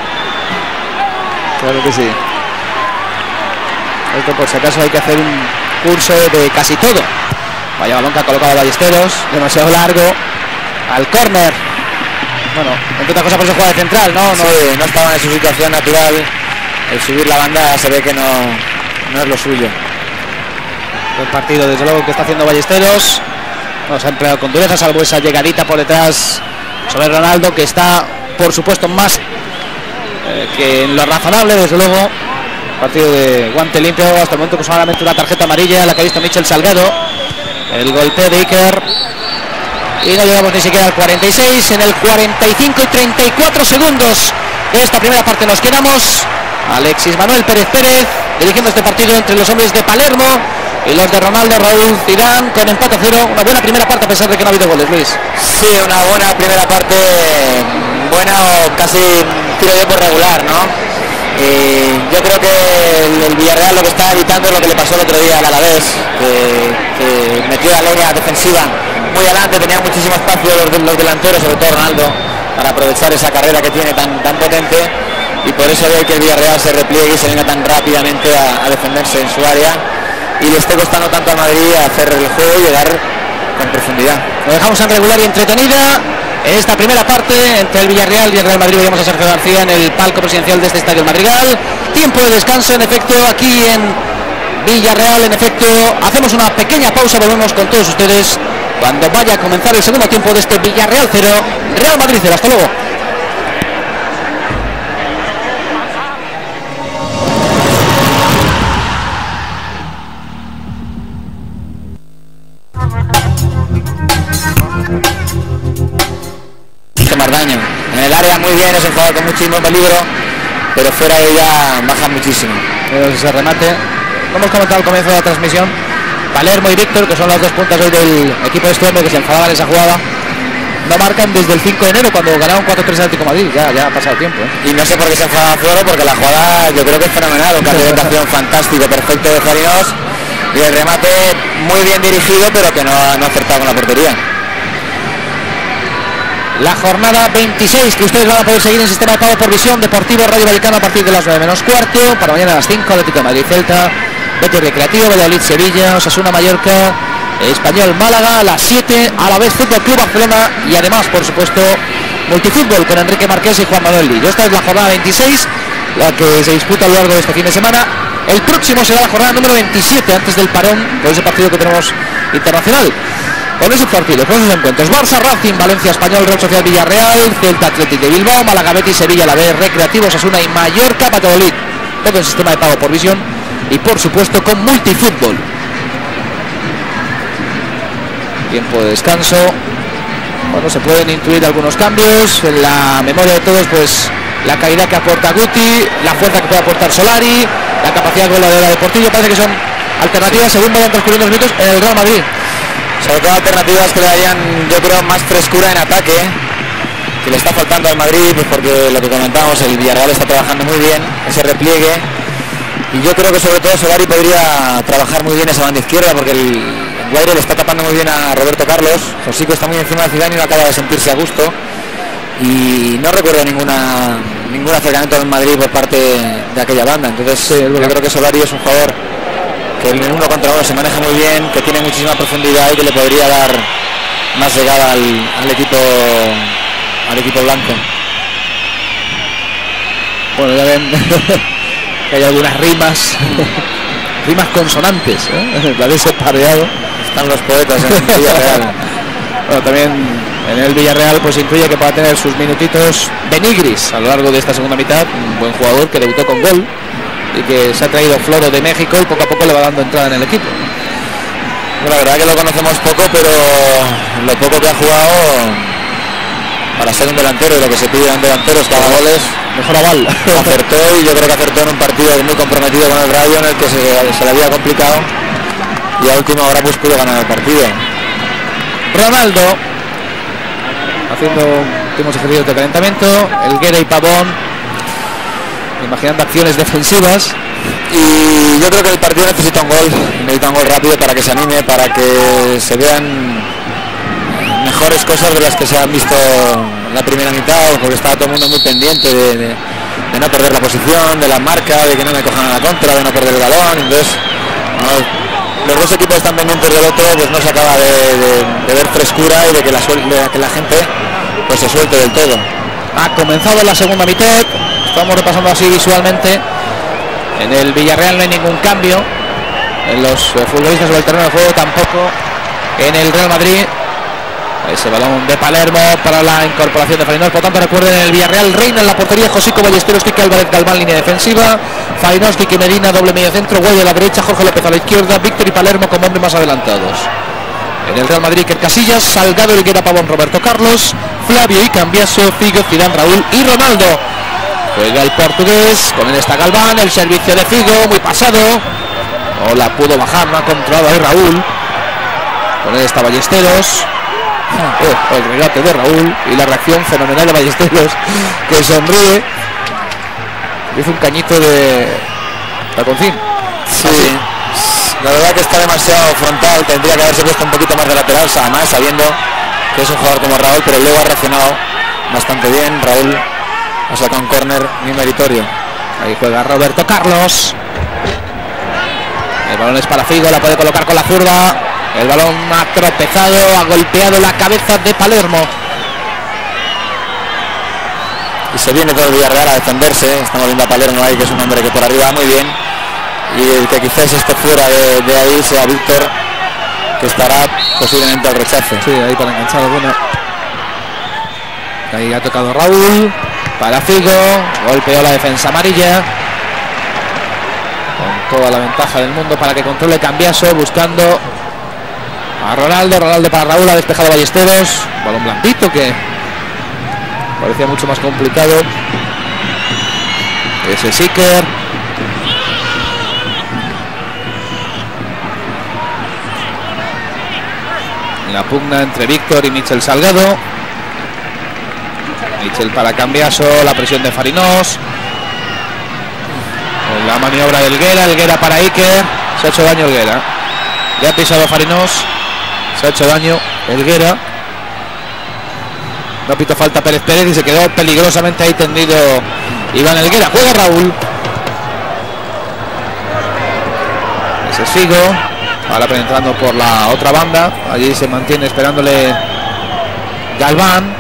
Claro que sí. Esto por si acaso hay que hacer un curso de casi todo. Vaya balón que ha colocado Ballesteros, demasiado largo. Al córner. Bueno, entre otras cosas por eso juega de central, ¿no? Sí, no estaba en su situación natural. El subir la banda se ve que no es lo suyo. El partido, desde luego, que está haciendo Ballesteros. No se ha empleado con dureza, salvo esa llegadita por detrás sobre Ronaldo, que está, por supuesto, más que en lo razonable, desde luego. Partido de guante limpio, hasta el momento que solamente una tarjeta amarilla, la que ha visto Michel Salgado. El golpeo de Iker. Y no llegamos ni siquiera al 46. En el 45 y 34 segundos de esta primera parte nos quedamos. Alexis Manuel Pérez Pérez dirigiendo este partido entre los hombres de Palermo y los de Ronaldo Raúl Zidane, con empate a 0. Una buena primera parte a pesar de que no ha habido goles, Luis. Sí, una buena primera parte, buena o casi tiro de por regular, ¿no? Yo creo que el Villarreal lo que está evitando es lo que le pasó el otro día al Alavés, que metió la línea defensiva muy adelante, tenía muchísimo espacio los delanteros, sobre todo Ronaldo, para aprovechar esa carrera que tiene tan potente, y por eso ve que el Villarreal se repliegue y se venga tan rápidamente a defenderse en su área, y le esté costando tanto a Madrid hacer el juego y llegar con profundidad. Lo dejamos en regular y entretenida en esta primera parte entre el Villarreal y el Real Madrid. Veíamos a Sergio García en el palco presidencial de este estadio Madrigal. Tiempo de descanso, en efecto, aquí en Villarreal. En efecto, hacemos una pequeña pausa, volvemos con todos ustedes cuando vaya a comenzar el segundo tiempo de este Villarreal 0, Real Madrid 0. Hasta luego. Más daño en el área, muy bien, es un jugador con muchísimo peligro, pero fuera de ella baja muchísimo. Ese remate, lo hemos comentado al comienzo de la transmisión, Palermo y Víctor, que son las dos puntas hoy del equipo de este hombre, que se enfadaban en esa jugada, no marcan desde el 5 de enero cuando ganaron 4-3 al Atlético de Madrid. Ya ha pasado tiempo, ¿eh? Y no sé por qué se enfada Floro, porque la jugada yo creo que es fenomenal, un cambio de orientación fantástico, perfecto de Farinos, y el remate muy bien dirigido, pero que no ha acertado con la portería. La jornada 26, que ustedes van a poder seguir en sistema de pago por Visión Deportivo Radio Vallecano a partir de las 9 menos cuarto. Para mañana a las 5, Atlético de Madrid Celta, Betis Recreativo, Valladolid Sevilla, Osasuna Mallorca, Español Málaga, a las 7, Alavés Fútbol Club Barcelona, y además, por supuesto, Multifútbol con Enrique Marqués y Juan Manuel Lillo. Esta es la jornada 26, la que se disputa a lo largo de este fin de semana. El próximo será la jornada número 27, antes del parón, por ese partido que tenemos internacional. Con esos partidos, con esos encuentros: Barça Racing, Valencia Español, Real Sociedad Villarreal, Celta Atlético de Bilbao, Málaga Betis, Sevilla Alavés, Recreativo, Osasuna y Mallorca Valladolid. Todo el sistema de pago por Visión y por supuesto con Multifútbol. Tiempo de descanso. Bueno, se pueden intuir algunos cambios. En la memoria de todos, pues la calidad que aporta Guti, la fuerza que puede aportar Solari, la capacidad goleadora de Portillo. Parece que son alternativas según vayan transcurriendo los minutos en el Real Madrid. Sobre todo alternativas que le darían, yo creo, más frescura en ataque, que le está faltando al Madrid, pues porque lo que comentamos, el Villarreal está trabajando muy bien ese repliegue, Y yo creo que sobre todo Solari podría trabajar muy bien esa banda izquierda, porque el Guaire le está tapando muy bien a Roberto Carlos. Josico está muy encima de Zidane y no acaba de sentirse a gusto. Y no recuerdo ningún acercamiento en Madrid por parte de aquella banda. Entonces sí, yo creo que Solari es un jugador que en 1 contra 1 se maneja muy bien, que tiene muchísima profundidad y que le podría dar más llegada al equipo blanco. Bueno, ya ven que hay algunas rimas consonantes, la de ese pareado. Están los poetas en el Villarreal. Bueno, también en el Villarreal pues incluye que pueda tener sus minutitos Benigris a lo largo de esta segunda mitad, un buen jugador que debutó con gol y que se ha traído Floro de México y poco a poco le va dando entrada en el equipo. Bueno, la verdad que lo conocemos poco, pero lo poco que ha jugado para ser un delantero y lo que se pide a un delantero es que haga goles, mejor aval. Acertó, y yo creo que acertó en un partido muy comprometido con el Rayo, en el que se le había complicado y a última hora pues pudo ganar el partido. Ronaldo haciendo últimos ejercicios de calentamiento, Helguera y Pavón imaginando acciones defensivas. Y yo creo que el partido necesita un gol rápido para que se anime, para que se vean mejores cosas de las que se han visto en la primera mitad, porque estaba todo el mundo muy pendiente de no perder la posición, de la marca, de que no me cojan a la contra, de no perder el balón. Entonces los dos equipos están pendientes del otro, pues no se acaba de ver frescura y de que la gente pues se suelte del todo. Ha comenzado la segunda mitad, estamos repasando así visualmente. En el Villarreal no hay ningún cambio, en los futbolistas sobre el terreno de juego tampoco. En el Real Madrid, ese balón de Palermo para la incorporación de Farinós. Por tanto, recuerden, en el Villarreal reina en la portería Josico Ballesteros, Quique Álvarez Galván, línea defensiva, Farinós, Quique Medina, doble medio centro, Guay a la derecha, Jorge López a la izquierda, Víctor y Palermo como hombres más adelantados. En el Real Madrid, Iker Casillas, Salgado, Helguera, Pavón, Roberto Carlos, Flavio y Cambiaso, Figo, Zidane, Raúl y Ronaldo. Juega el portugués, con él está Galván, el servicio de Figo, muy pasado. No la pudo bajar, no ha controlado ahí Raúl. Con él está Ballesteros. El regate de Raúl y la reacción fenomenal de Ballesteros, que sonríe. Hizo un cañito de taconcín. Sí, la verdad que está demasiado frontal, tendría que haberse puesto un poquito más de lateral, además sabiendo que es un jugador como Raúl, pero luego ha reaccionado bastante bien. Raúl ha sacado un córner muy meritorio. Ahí juega Roberto Carlos. El balón es para Figo, la puede colocar con la zurda. El balón ha tropezado, ha golpeado la cabeza de Palermo. Y se viene todo el Villarreal a defenderse. Estamos viendo a Palermo ahí, que es un hombre que por arriba va muy bien. Y el que quizás esté fuera de ahí sea Víctor, que estará posiblemente al rechazo. Sí, ahí para enganchar alguna. Ahí ha tocado Raúl. Para Figo, golpeó la defensa amarilla. Con toda la ventaja del mundo para que controle Cambiaso, buscando a Ronaldo. Ronaldo para Raúl, ha despejado Ballesteros. Balón blandito que parecía mucho más complicado. Ese Siker. La pugna entre Víctor y Michel Salgado. Michel para Cambiaso, la presión de Farinós. La maniobra de Helguera para Iker. Se ha hecho daño Helguera. Ya ha pisado Farinós. Se ha hecho daño Helguera. No pito falta Pérez y se quedó peligrosamente ahí tendido Iván Helguera. Juega Raúl. Ese es Figo. Ahora penetrando por la otra banda. Allí se mantiene esperándole Galván.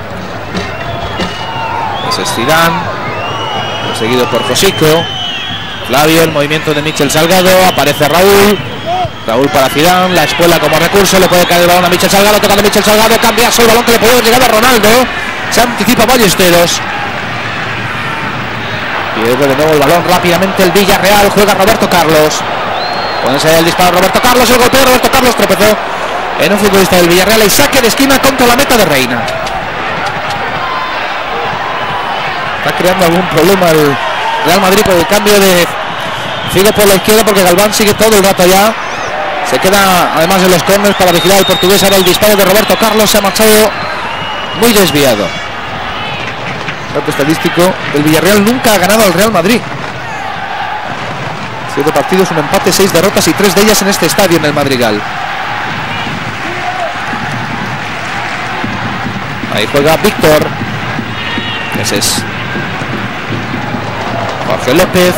Ese es Zidane. Seguido por Josico. Flavio, el movimiento de Michel Salgado. Aparece Raúl. Raúl para Zidane. La espuela como recurso. Le puede caer el balón a Michel Salgado. Tocando Michel Salgado. Cambia el balón que le puede llegar a Ronaldo. Se anticipa Ballesteros. Pierde de nuevo el balón rápidamente el Villarreal. Juega Roberto Carlos. Ponerse el disparo Roberto Carlos, el golpeo de Roberto Carlos, tropezó en un futbolista del Villarreal y saque de esquina contra la meta de Reina. Está creando algún problema el Real Madrid por el cambio de Figo por la izquierda, porque Galván sigue todo el rato allá. Se queda además en los corners para vigilar al portugués. Ahora el disparo de Roberto Carlos se ha marchado muy desviado. Dato estadístico, el Villarreal nunca ha ganado al Real Madrid. 7 partidos, un empate, 6 derrotas y 3 de ellas en este estadio, en el Madrigal. Ahí juega Víctor. Ese es Jorge López.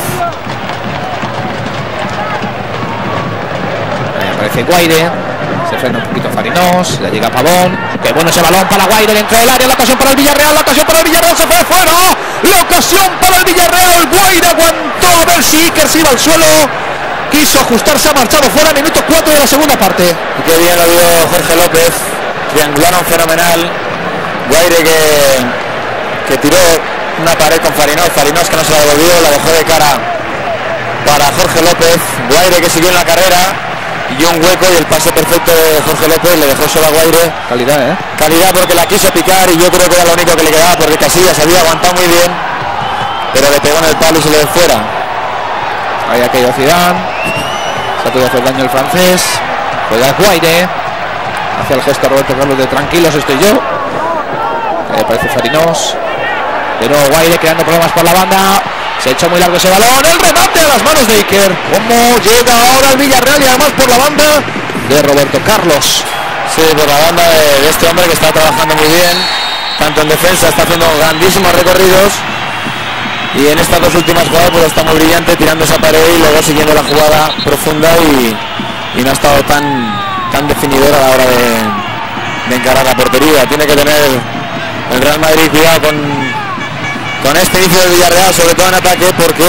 Ahí aparece Guaire. Se frena un poquito Farinós. Le llega Pavón. Qué bueno ese balón para Guaire dentro del área. La ocasión para el Villarreal. La ocasión para el Villarreal. Se fue fuera. La ocasión para el Villarreal. Guaire aguantó a ver si Iker se iba al suelo. Quiso ajustarse. Ha marchado fuera. Minuto 4 de la segunda parte. Y qué bien lo vio Jorge López. Triangularon fenomenal. Guaire que tiró una pared con Farinós que no se la devolvió, la dejó de cara para Jorge López. Guaire que siguió en la carrera y un hueco, y el pase perfecto de Jorge López le dejó solo a Guaire. Calidad, calidad, porque la quiso picar y yo creo que era lo único que le quedaba, porque Casillas había aguantado muy bien, pero le pegó en el palo y se le dio fuera. Ahí ha caído Zidane. Se ha podido hacer daño el francés. Juega Guaire. Hacia el gesto Roberto Carlos de tranquilos estoy yo. Ahí aparece Farinós. De nuevo Guaire creando problemas por la banda. Se echó muy largo ese balón. El remate a las manos de Iker. ¿Cómo llega ahora el Villarreal? Y además por la banda de Roberto Carlos. Sí, por la banda de este hombre que está trabajando muy bien. Tanto en defensa, está haciendo grandísimos recorridos. Y en estas dos últimas jugadas pues está muy brillante, tirando esa pared y luego siguiendo la jugada profunda, y no ha estado tan definidor a la hora de encarar la portería. Tiene que tener el Real Madrid cuidado con este inicio del Villarreal, sobre todo en ataque, porque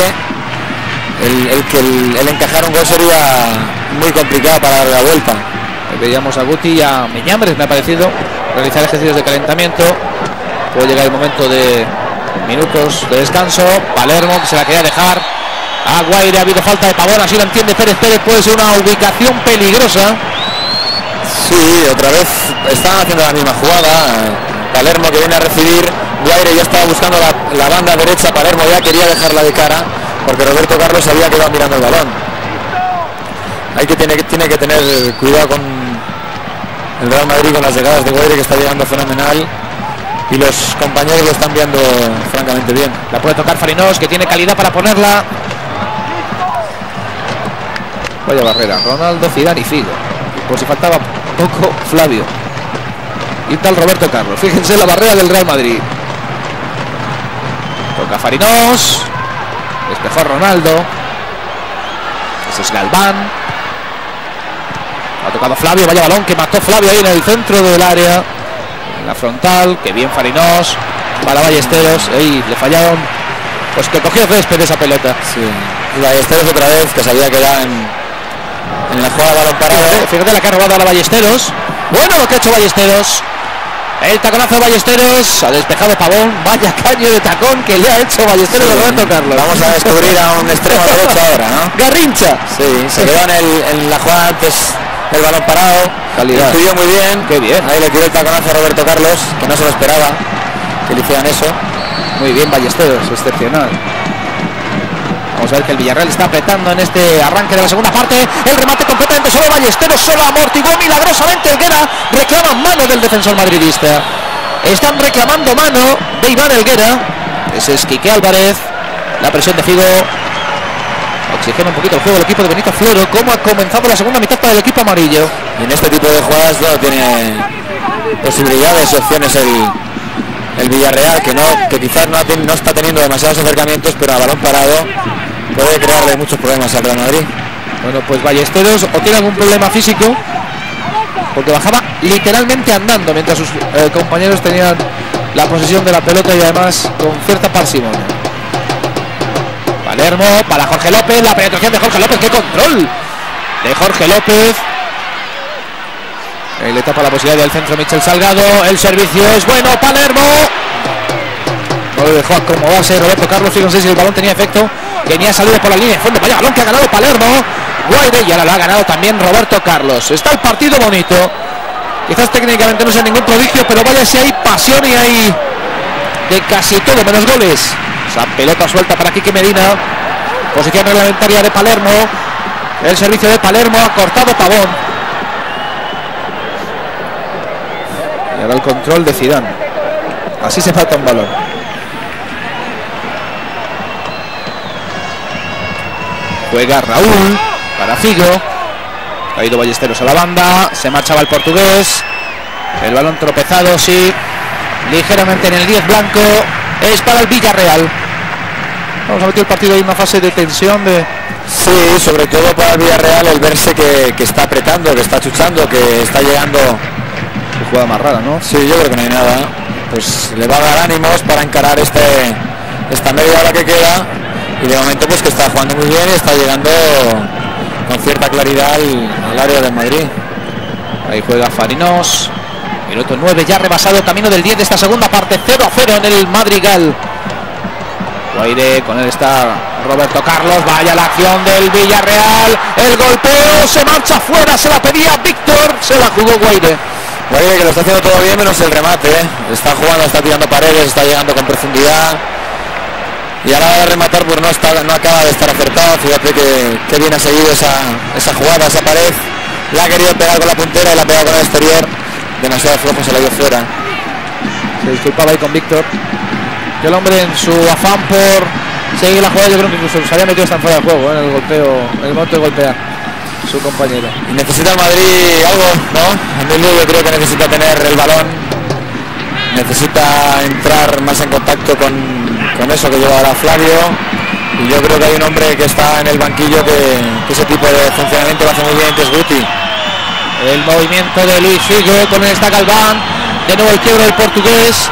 el encajar un gol sería muy complicado para darle la vuelta. Veíamos a Guti y a Meñambres, me ha parecido, realizar ejercicios de calentamiento. Puede llegar el momento de minutos de descanso. Palermo, que se la quería dejar a Guaire. Ha habido falta de Pavón, así lo entiende Pérez. Puede ser una ubicación peligrosa. Sí, otra vez están haciendo la misma jugada. Palermo que viene a recibir. Guaire ya estaba buscando la banda derecha. Palermo ya quería dejarla de cara porque Roberto Carlos había quedado mirando el balón. Tiene que tener cuidado con el Real Madrid, con las llegadas de Guaire, que está llegando fenomenal, y los compañeros lo están viendo francamente bien. La puede tocar Farinós, que tiene calidad para ponerla. Vaya barrera. Ronaldo, Zidane y Figo. Por si faltaba poco, Flavio y tal Roberto Carlos. Fíjense la barrera del Real Madrid. Toca Farinós. Despejó a Ronaldo. Ese es Galván. Ha tocado Flavio. Vaya balón que mató Flavio ahí en el centro del área, en la frontal. Que bien Farinós para Ballesteros. Ahí le fallaron. Pues que cogió césped esa pelota. Sí. Y Ballesteros otra vez, que sabía que era en la jugada de balón parado. Fíjate la que ha robado a la Ballesteros. Bueno lo que ha hecho Ballesteros. El taconazo de Ballesteros. Ha despejado Pavón. Vaya caño de tacón que le ha hecho Ballesteros a Roberto Carlos. Vamos a descubrir a un extremo derecho ahora, ¿no? Garrincha. Sí, se quedó en la jugada antes el balón parado. Calidad. Estudió muy bien. Qué bien. Ahí le tiró el taconazo a Roberto Carlos, que no se lo esperaba que le hicieran eso. Muy bien Ballesteros, excepcional. Vamos a ver que el Villarreal está apretando en este arranque de la segunda parte. El remate completamente solo Ballesteros, solo amortiguó milagrosamente Helguera. Reclaman mano del defensor madridista. Están reclamando mano de Iván Helguera. Ese es Quique Álvarez. La presión de Figo oxigena un poquito el juego del equipo de Benito Floro. ¿Cómo ha comenzado la segunda mitad para el equipo amarillo? Y en este tipo de jugadas no tiene posibilidades, opciones el Villarreal, que quizás no está teniendo demasiados acercamientos, pero a balón parado puede crearle muchos problemas al Real Madrid. Bueno, pues Ballesteros o tiene algún problema físico, porque bajaba literalmente andando mientras sus compañeros tenían la posesión de la pelota, y además con cierta parsimonia. Palermo para Jorge López. La penetración de Jorge López. ¡Qué control de Jorge López! Ahí le tapa la posibilidad del centro Michel Salgado. El servicio es bueno. Palermo no le dejó acomodarse Roberto Carlos. Fíjense si el balón tenía efecto. Tenía salido por la línea de fondo. Vaya balón que ha ganado Palermo. Guaire, y ahora lo ha ganado también Roberto Carlos. Está el partido bonito. Quizás técnicamente no sea ningún prodigio, pero vaya si hay pasión y hay de casi todo menos goles. Esa pelota suelta para Quique Medina. Posición reglamentaria de Palermo. El servicio de Palermo. Ha cortado Pavón. Y ahora el control de Zidane. Así se falta un balón. Juega Raúl para Figo. Ha ido Ballesteros a la banda. Se marchaba el portugués. El balón tropezado, sí. Ligeramente en el 10 blanco. Es para el Villarreal. Vamos a meter el partido ahí en una fase de tensión. Sí, sobre todo para el Villarreal el verse que está apretando, que está chuchando, que está llegando. Qué jugada más rara, ¿no? Sí, yo creo que no hay nada. Pues le va a dar ánimos para encarar esta media hora que queda. Y de momento pues que está jugando muy bien y está llegando con cierta claridad al área del Madrid. Ahí juega Fariñós. Minuto 9 ya rebasado, camino del 10 de esta segunda parte. 0-0 en el Madrigal. Guaire, con él está Roberto Carlos. Vaya la acción del Villarreal. El golpeo, se marcha fuera, se la pedía Víctor, se la jugó Guaire. Guaire que lo está haciendo todo bien menos el remate, ¿eh? Está jugando, está tirando paredes, está llegando con profundidad. Y a la hora de rematar pues no acaba de estar acertado. Fíjate que bien ha seguido esa jugada, esa pared. La ha querido pegar con la puntera y la ha pegado con el exterior. Demasiado flojo, se la dio fuera. Se disculpaba ahí con Víctor. Que el hombre en su afán por seguir la jugada, yo creo que incluso se había metido hasta fuera del juego, en el golpeo, en el momento de golpear su compañero. Y necesita el Madrid algo, ¿no? Emilio yo creo que necesita tener el balón. Necesita entrar más en contacto con eso que lleva ahora Flavio. Y yo creo que hay un hombre que está en el banquillo que ese tipo de funcionamiento lo hace muy bien, que es Guti. El movimiento de Luis Figo, con él está Galván. De nuevo el quiebro del portugués.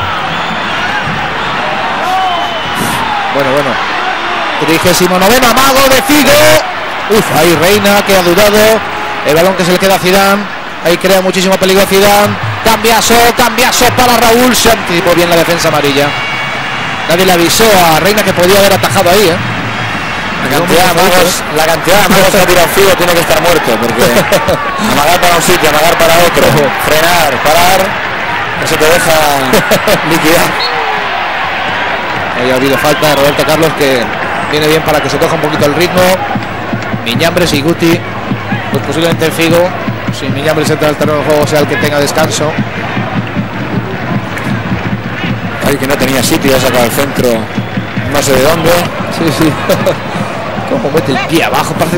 Bueno. 39º amago de Figo. Ahí Reina, que ha dudado. El balón que se le queda a Zidane. Ahí crea muchísimo peligro Zidane. Cambiazo para Raúl. Se anticipó bien la defensa amarilla. Nadie le avisó a Reina que podía haber atajado ahí, ¿eh? La cantidad de amagos que ha tirado Figo tiene que estar muerto, porque amagar para un sitio, amagar para otro, frenar, parar, eso te deja liquidar. Ahí ha habido falta de Roberto Carlos, que viene bien para que se coja un poquito el ritmo. Miñambres y Guti, pues posiblemente Figo, si Miñambres entra al terreno de juego, sea el que tenga descanso. Ay, que no tenía sitio, ha sacado el centro, no sé de dónde. Sí. Como mete el pie abajo, parece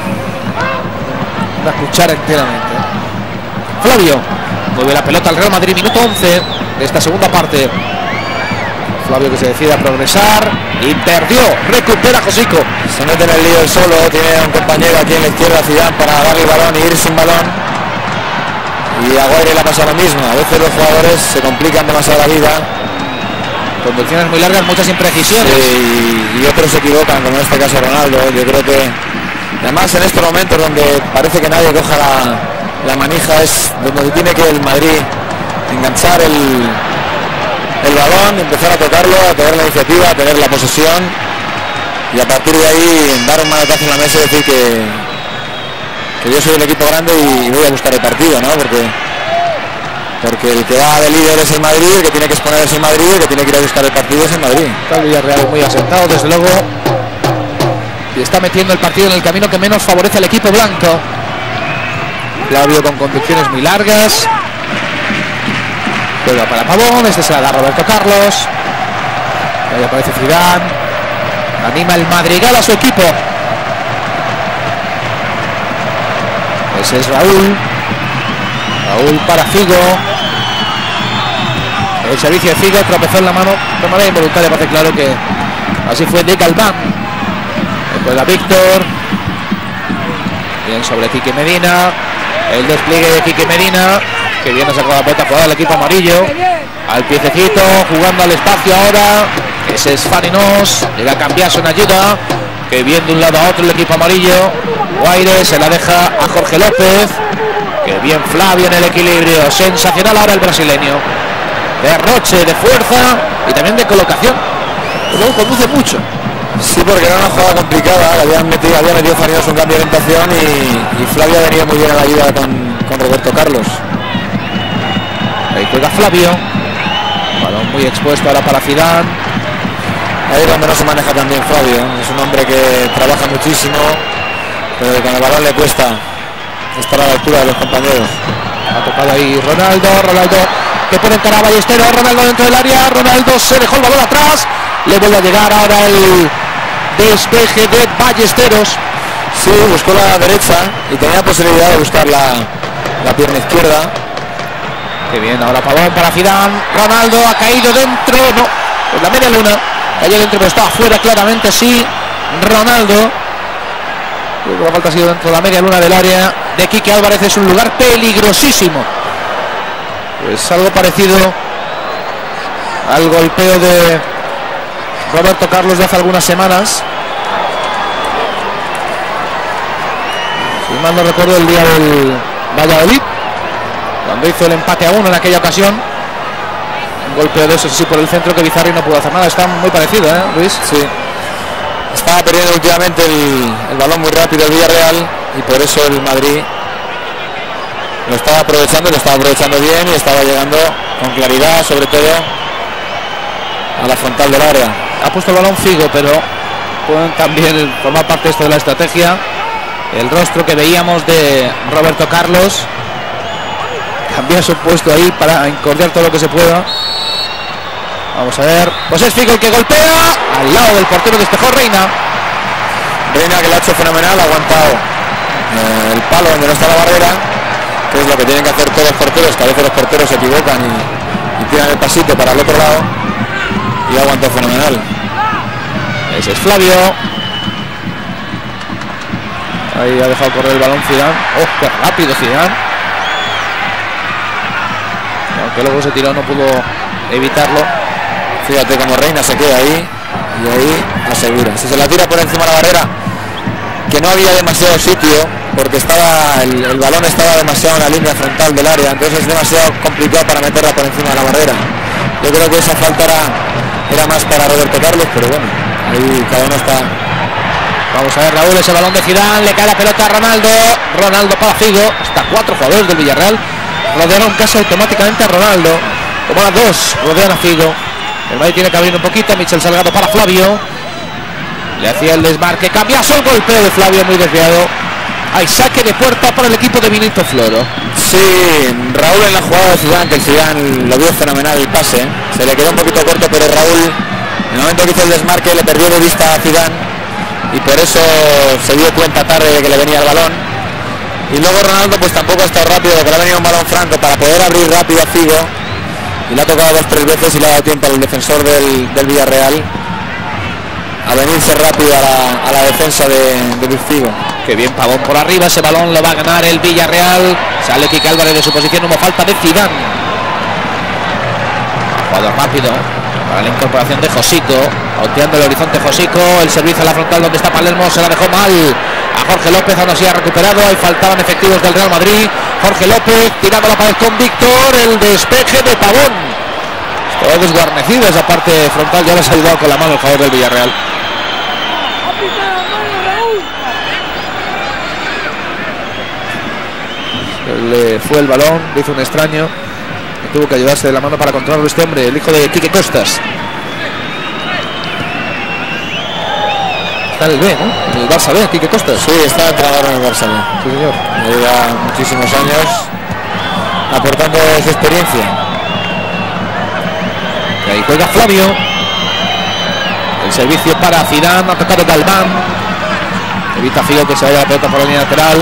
una cuchara enteramente. Flavio mueve la pelota al Real Madrid, minuto 11 de esta segunda parte. Flavio que se decide a progresar y perdió, recupera Josico. Se mete en el lío él solo, tiene un compañero aquí en la izquierda, Zidane, para darle el balón y ir sin balón. Y a Guaire le ha pasado lo mismo, a veces los jugadores se complican demasiado la vida. Conducciones muy largas, muchas imprecisiones. Sí, y otros se equivocan, como en este caso Ronaldo. Yo creo que además en estos momentos donde parece que nadie coja la manija, es donde tiene que el Madrid enganchar el balón, empezar a tocarlo, a tener la iniciativa, a tener la posesión y a partir de ahí dar un manotazo en la mesa y decir que yo soy el equipo grande y voy a buscar el partido, ¿no? Porque el que va de líder es el Madrid, el que tiene que exponer es el Madrid, el que tiene que ir a buscar el partido es el Madrid. Está el Villarreal muy asentado, desde luego, y está metiendo el partido en el camino que menos favorece al equipo blanco. Flavio con conducciones muy largas. Juega para Pavón, este se la da Roberto Carlos. Ahí aparece Zidane. Anima el Madrigal a su equipo. Ese es Raúl para Figo. El servicio de Figo, tropezó en la mano de manera involuntaria, parece claro que así fue de Galván. Juega Víctor. Bien sobre Quique Medina. El despliegue de Quique Medina, que viene a sacar la pelota jugada del equipo amarillo. Al piececito, jugando al espacio ahora. Ese es Fariñós. Llega a cambiarse en ayuda. Que bien de un lado a otro el equipo amarillo. Guaire se la deja a Jorge López. Que bien Flavio en el equilibrio. Sensacional ahora el brasileño. Derroche de fuerza y también de colocación. Luego conduce mucho. Sí, porque era una jugada complicada. Había metido Fariñós un cambio de orientación y Flavio ha venido muy bien a la ayuda con Roberto Carlos. Ahí juega Flavio. Balón muy expuesto ahora para Zidane. Ahí donde no se maneja tan bien Flavio. Es un hombre que trabaja muchísimo, pero que con el balón le cuesta estar a la altura de los compañeros. Ha tocado ahí Ronaldo que pone encarar a Ballesteros. Ronaldo dentro del área. Ronaldo se dejó el balón atrás. Le vuelve a llegar ahora el despeje de Ballesteros. Sí, buscó la derecha y tenía posibilidad de buscar la pierna izquierda. Qué bien, ahora Pavón para Zidane. Ronaldo ha caído dentro, no, en la media luna. Cayó dentro, pero estaba fuera claramente, sí. Ronaldo. Creo que la falta ha sido dentro de la media luna del área de Quique Álvarez. Es un lugar peligrosísimo. Pues algo parecido al golpeo de Roberto Carlos de hace algunas semanas. Si mal no recuerdo, el día del Valladolid, cuando hizo el empate a 1 en aquella ocasión. Un golpeo de esos, sí, por el centro, que Bizarri no pudo hacer nada. Está muy parecido, ¿eh, Luis? Sí. Estaba perdiendo últimamente el balón muy rápido el Villarreal y por eso el Madrid lo estaba aprovechando bien y estaba llegando con claridad, sobre todo a la frontal del área. Ha puesto el balón Figo, pero pueden también formar parte esto de la estrategia. El rostro que veíamos de Roberto Carlos, cambiar su puesto ahí para encordiar todo lo que se pueda. Vamos a ver, pues es Figo el que golpea al lado del portero, despejó Reina, que lo ha hecho fenomenal, ha aguantado el palo donde no está la barrera, que es lo que tienen que hacer todos los porteros, que a veces los porteros se equivocan y tiran el pasito para el otro lado, y ha aguantado fenomenal. Ese es Flavio. Ahí ha dejado correr el balón Zidane. ¡Oh, qué rápido Zidane! Aunque luego se tiró, no pudo evitarlo. Fíjate cómo Reina se queda ahí y ahí asegura. Si se la tira por encima de la barrera, que no había demasiado sitio, porque estaba el balón estaba demasiado en la línea frontal del área, entonces es demasiado complicado para meterla por encima de la barrera. Yo creo que esa falta era más para Roberto Carlos, pero bueno, ahí cada uno está. Vamos a ver, Raúl, ese balón de Zidane, le cae la pelota a Ronaldo. Ronaldo para Figo. Hasta 4 jugadores del Villarreal rodearon casi automáticamente a Ronaldo. Como a 2 rodean a Figo. El Madrid tiene que abrir un poquito. Michel Salgado para Flavio. Le hacía el desmarque. Cambiaso, el golpeo de Flavio muy desviado. Hay saque de puerta para el equipo de Vinicius Floro. Sí, Raúl en la jugada de Zidane, que el Zidane lo vio fenomenal el pase. Se le quedó un poquito corto, pero Raúl, en el momento que hizo el desmarque, le perdió de vista a Zidane. Y por eso se dio cuenta tarde de que le venía el balón. Y luego Ronaldo pues tampoco ha estado rápido, que le ha venido un balón franco para poder abrir rápido a Figo. Y le ha tocado 2 o 3 veces y le ha dado tiempo al defensor del Villarreal a venirse rápido a la defensa de Luis Figo. Qué bien Pavón por arriba, ese balón lo va a ganar el Villarreal. Sale Quique Álvarez de su posición, hubo falta de Zidane. Jugador rápido para la incorporación de Josico, auteando el horizonte Josico, el servicio a la frontal donde está Palermo, se la dejó mal a Jorge López, aún así ha recuperado, ahí faltaban efectivos del Real Madrid. Jorge López tirando la pared con Víctor, el despeje de Pavón. Estaba desguarnecido esa parte frontal, ya les ha ayudado con la mano el jugador del Villarreal. Le fue el balón, le hizo un extraño, tuvo que ayudarse de la mano para controlarlo este hombre, el hijo de Quique Costas. Está en el B, ¿no? En el Barça B, Quique Costas. Sí, está entrenador en el Barça B. Sí, señor. Lleva muchísimos años aportando su experiencia. Y ahí juega Flavio. El servicio para Zidane, ha tocado Galván. Evita Figo que se vaya la pelota por la línea lateral.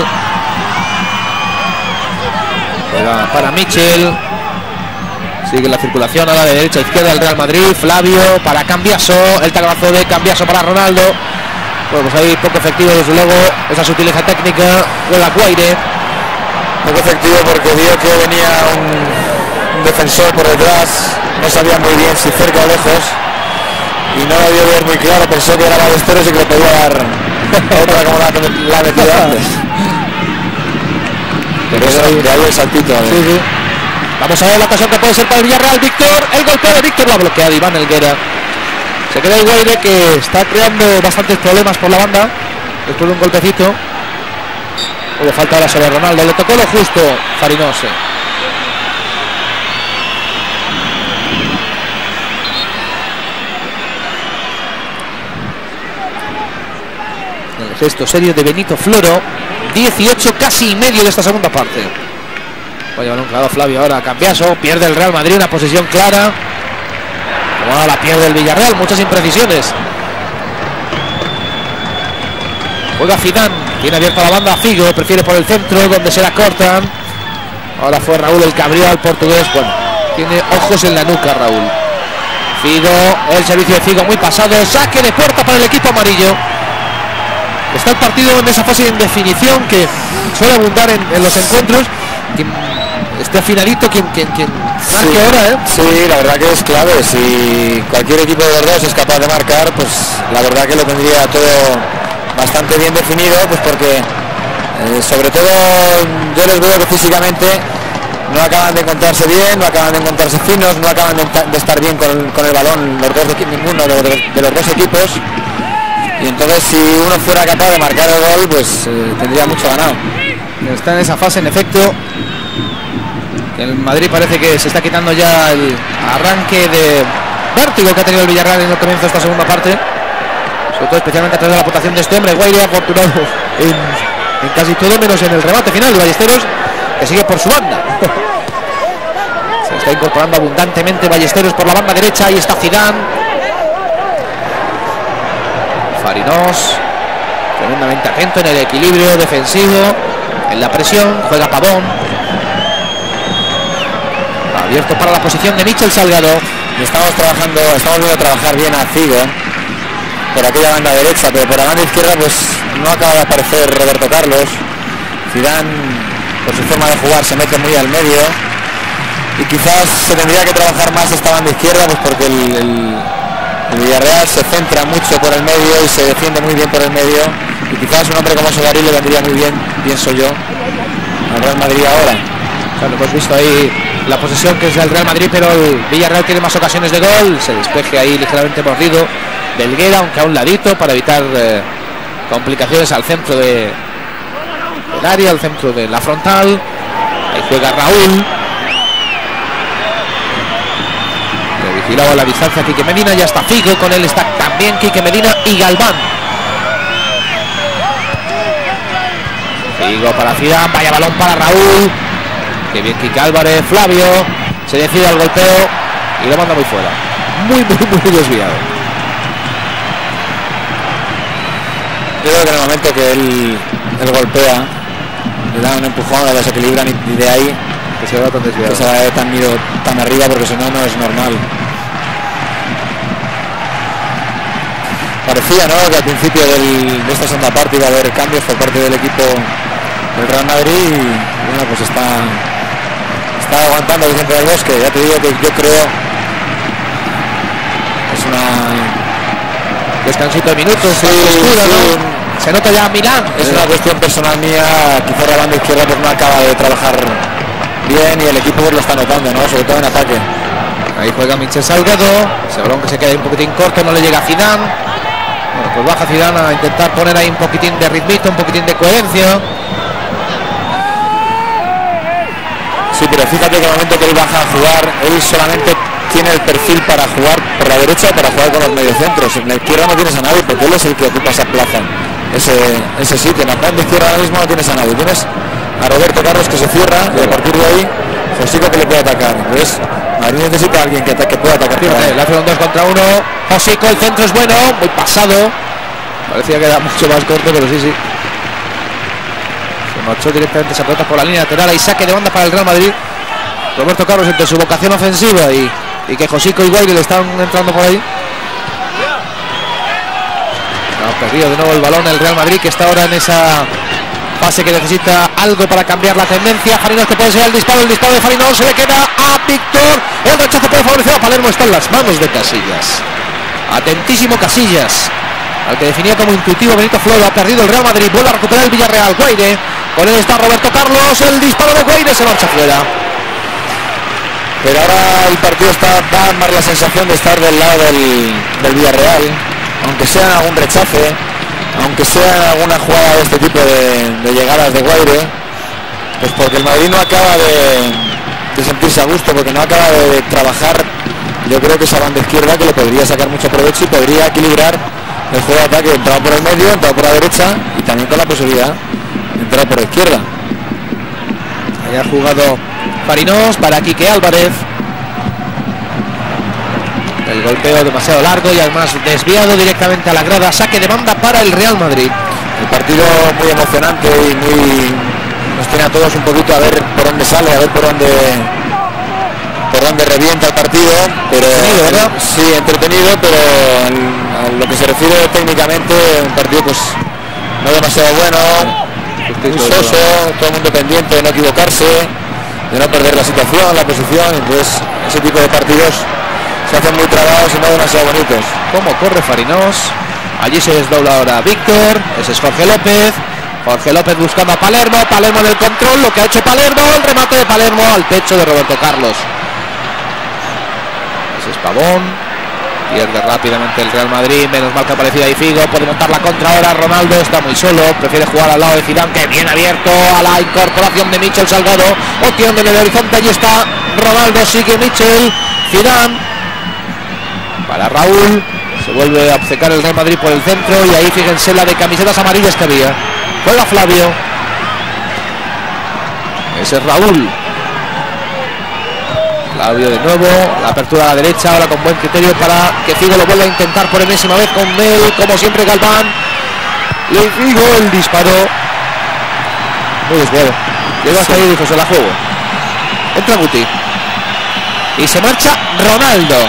Juega para Michel. Sigue la circulación a la de derecha a izquierda del Real Madrid. Flavio para Cambiaso. El taconazo de Cambiaso para Ronaldo. Bueno, pues ahí poco efectivo desde luego esa sutileza técnica. Juega Guaire. Poco efectivo porque vio que venía un defensor por detrás. No sabía muy bien si cerca o lejos. Y no lo vio ver muy claro. Pensó que era Ballesteros y que le podía dar otra como la metido antes. Pero eso, de ahí el saltito. Sí, sí. Vamos a ver la ocasión que puede ser para el Villarreal. Víctor, el golpeo de Víctor lo ha bloqueado Iván Helguera. Se queda el Guaire, que está creando bastantes problemas por la banda después de un golpecito. Hubo falta ahora sobre Ronaldo, le tocó lo justo Farinose. El gesto serio de Benito Floro. 18 casi y medio de esta segunda parte. Vaya balón claro Flavio ahora a Cambiaso, pierde el Real Madrid una posesión clara. Como la pierde el Villarreal, muchas imprecisiones. Juega Zidane. Tiene abierta la banda Figo, prefiere por el centro, donde se la cortan. Ahora fue Raúl el que abrió al portugués. Bueno, tiene ojos en la nuca Raúl. Figo, el servicio de Figo muy pasado. Saque de puerta para el equipo amarillo. Está el partido en esa fase de indefinición que suele abundar en los encuentros. Este finalito, quien marque ahora, ¿eh? Sí, la verdad que es clave. Si cualquier equipo de los dos es capaz de marcar, pues la verdad que lo tendría todo bastante bien definido, pues porque sobre todo yo les veo que físicamente no acaban de encontrarse bien, no acaban de encontrarse finos, no acaban de estar bien con el balón ninguno de los dos equipos, y entonces si uno fuera capaz de marcar el gol, pues tendría mucho ganado. Está en esa fase, en efecto. El Madrid parece que se está quitando ya el arranque de vértigo que ha tenido el Villarreal en el comienzo de esta segunda parte, sobre todo especialmente a través de la aportación de este hombre, Guaire, afortunado en casi todo menos en el remate final de Ballesteros, que sigue por su banda. Se está incorporando abundantemente Ballesteros por la banda derecha. Ahí está Zidane. Fariñós, tremendamente atento en el equilibrio defensivo, en la presión. Juega Pavón, abierto para la posición de Michel Salgado. Estamos viendo trabajar bien a Figo por aquella banda derecha, pero por la banda izquierda pues no acaba de aparecer Roberto Carlos. Zidane, por su forma de jugar, se mete muy al medio, y quizás se tendría que trabajar más esta banda izquierda, pues porque el Villarreal se centra mucho por el medio y se defiende muy bien por el medio, y quizás un hombre como Solari le vendría muy bien, pienso yo, al Real Madrid ahora. Claro, hemos visto ahí la posesión que es del Real Madrid, pero el Villarreal tiene más ocasiones de gol. Se despeje ahí ligeramente mordido Belguera, aunque a un ladito, para evitar complicaciones al centro del área, al centro de la frontal. Ahí juega Raúl, que vigilaba a la distancia Quique Medina. Ya está Figo, con él está también Quique Medina y Galván. Figo para Zidane, vaya balón para Raúl. Que bien Quique Álvarez. Flavio se decide al golpeo y lo manda muy fuera, muy desviado. Yo creo que en el momento que él golpea, le da un empujón, le desequilibran, y de ahí que se va tan desviado, que se va tan arriba, porque si no, no es normal. Parecía, ¿no?, que al principio de esta segunda parte iba a haber cambios por parte del equipo del Real Madrid, y bueno, pues está aguantando Vicente del Bosque. Ya te digo que yo creo es una descansito de minutos, sí, postura, sí, ¿no? Se nota ya Milán. Es una cuestión personal mía, quizá la banda izquierda pues no acaba de trabajar bien, y el equipo pues lo está notando, ¿no?, sobre todo en ataque. Ahí juega Michel Salgado, ese balón que se queda un poquitín corto, no le llega a Zidane. Bueno, pues baja Zidane a intentar poner ahí un poquitín de ritmito, un poquitín de coherencia. Sí, pero fíjate que el momento que él baja a jugar, él solamente tiene el perfil para jugar por la derecha o para jugar con los mediocentros. En la izquierda no tienes a nadie, porque él es el que ocupa esa plaza, ese sitio. En la banda izquierda ahora mismo no tienes a nadie. Tienes a Roberto Carlos, que se cierra, y a partir de ahí Josico, que le puede atacar. Entonces Madrid necesita a alguien que pueda atacar. Fíjate, le hace un 2 contra 1. Josico, el centro es bueno, muy pasado. Parecía que era mucho más corto, pero sí. Se marchó directamente esa pelota por la línea lateral. Hay saque de banda para el Real Madrid. Roberto Carlos, entre su vocación ofensiva y que Josico y Guaire le están entrando por ahí. Ha perdido de nuevo el balón el Real Madrid, que está ahora en esa fase que necesita algo para cambiar la tendencia. Fariñós, que puede ser el disparo de Fariñós, se le queda a Víctor. El rechazo puede favorecer a Palermo. Está en las manos de Casillas. Atentísimo Casillas, al que definía como intuitivo Benito Floro. Ha perdido el Real Madrid, vuelve a recuperar el Villarreal. Guaire, con él está Roberto Carlos. El disparo de Guaire se marcha fuera. Pero ahora el partido da más la sensación de estar del lado del Villarreal, aunque sea en algún rechace, aunque sea en alguna jugada de este tipo de llegadas de Guaire, pues porque el Madrid no acaba de sentirse a gusto, porque no acaba de trabajar. Yo creo que esa banda izquierda, que le podría sacar mucho provecho y podría equilibrar el juego de ataque, entrar por el medio, entrar por la derecha, y también con la posibilidad de entrar por la izquierda. Ahí ha jugado Fariñós para Quique Álvarez. El golpeo demasiado largo y además desviado directamente a la grada. Saque de banda para el Real Madrid. El partido muy emocionante y muy nos tiene a todos un poquito a ver por dónde sale, a ver por dónde revienta el partido, pero entretenido, ¿verdad? Sí, entretenido, pero a lo que se refiere técnicamente, un partido pues no demasiado bueno, muy soso, todo el mundo pendiente de no equivocarse, de no perder la situación, la posición. Entonces ese tipo de partidos se hacen muy trabados y no demasiado bonitos. Cómo corre Farinós. Allí se desdobla ahora Víctor. Ese es Jorge López. Jorge López buscando a Palermo. Palermo en el control. Lo que ha hecho Palermo. El remate de Palermo al pecho de Roberto Carlos. Ese es Pavón. Pierde rápidamente el Real Madrid. Menos mal que ha aparecido ahí Figo. Puede montar la contra ahora. Ronaldo está muy solo. Prefiere jugar al lado de Zidane, que bien abierto a la incorporación de Michel Salgado. Opción en el horizonte. Allí está Ronaldo. Sigue Michel. Zidane. Para Raúl. Se vuelve a obcecar el Real Madrid por el centro. Y ahí fíjense la de camisetas amarillas que había. Juega Flavio. Ese es Raúl. Flavio de nuevo. La apertura a la derecha. Ahora con buen criterio para que Figo lo vuelva a intentar por enésima vez con Mel. Como siempre Galván. Y Figo el disparo. Muy desviado. Llega hasta ahí y dijo: se la juego. Entra Guti. Y se marcha Ronaldo.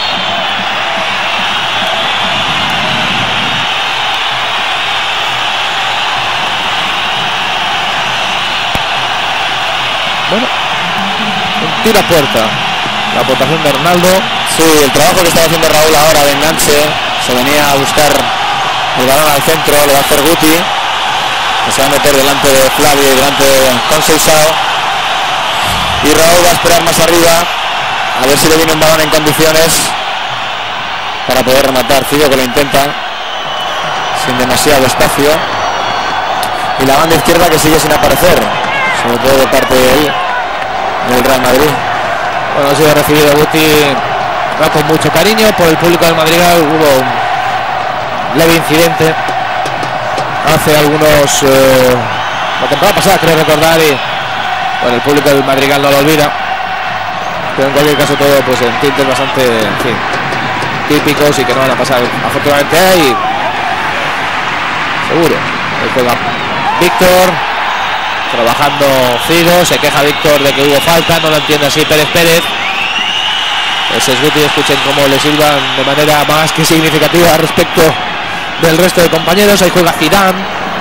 Bueno, un tiro a puerta. La aportación de Ronaldo. Sí, el trabajo que estaba haciendo Raúl ahora de enganche. Se venía a buscar el balón al centro, lo va a hacer Guti, que se va a meter delante de Flavio y delante de Conceição. Y Raúl va a esperar más arriba a ver si le viene un balón en condiciones para poder rematar. Figo que lo intenta sin demasiado espacio. Y la banda izquierda que sigue sin aparecer, sobre todo de parte de él, del Real Madrid. Bueno, ha sido recibido Guti con mucho cariño por el público del Madrigal. Hubo un leve incidente hace algunos la temporada pasada, creo recordar, y bueno, el público del Madrigal no lo olvida, pero en cualquier caso todo pues en tintes bastante, en fin, típicos y que no van a pasar afortunadamente ahí, seguro. Ahí juega Víctor, trabajando Figo. Se queja Víctor de que hubo falta, no lo entiende así Pérez. Ese es Guti. Escuchen cómo le silban de manera más que significativa respecto del resto de compañeros. Ahí juega Zidane.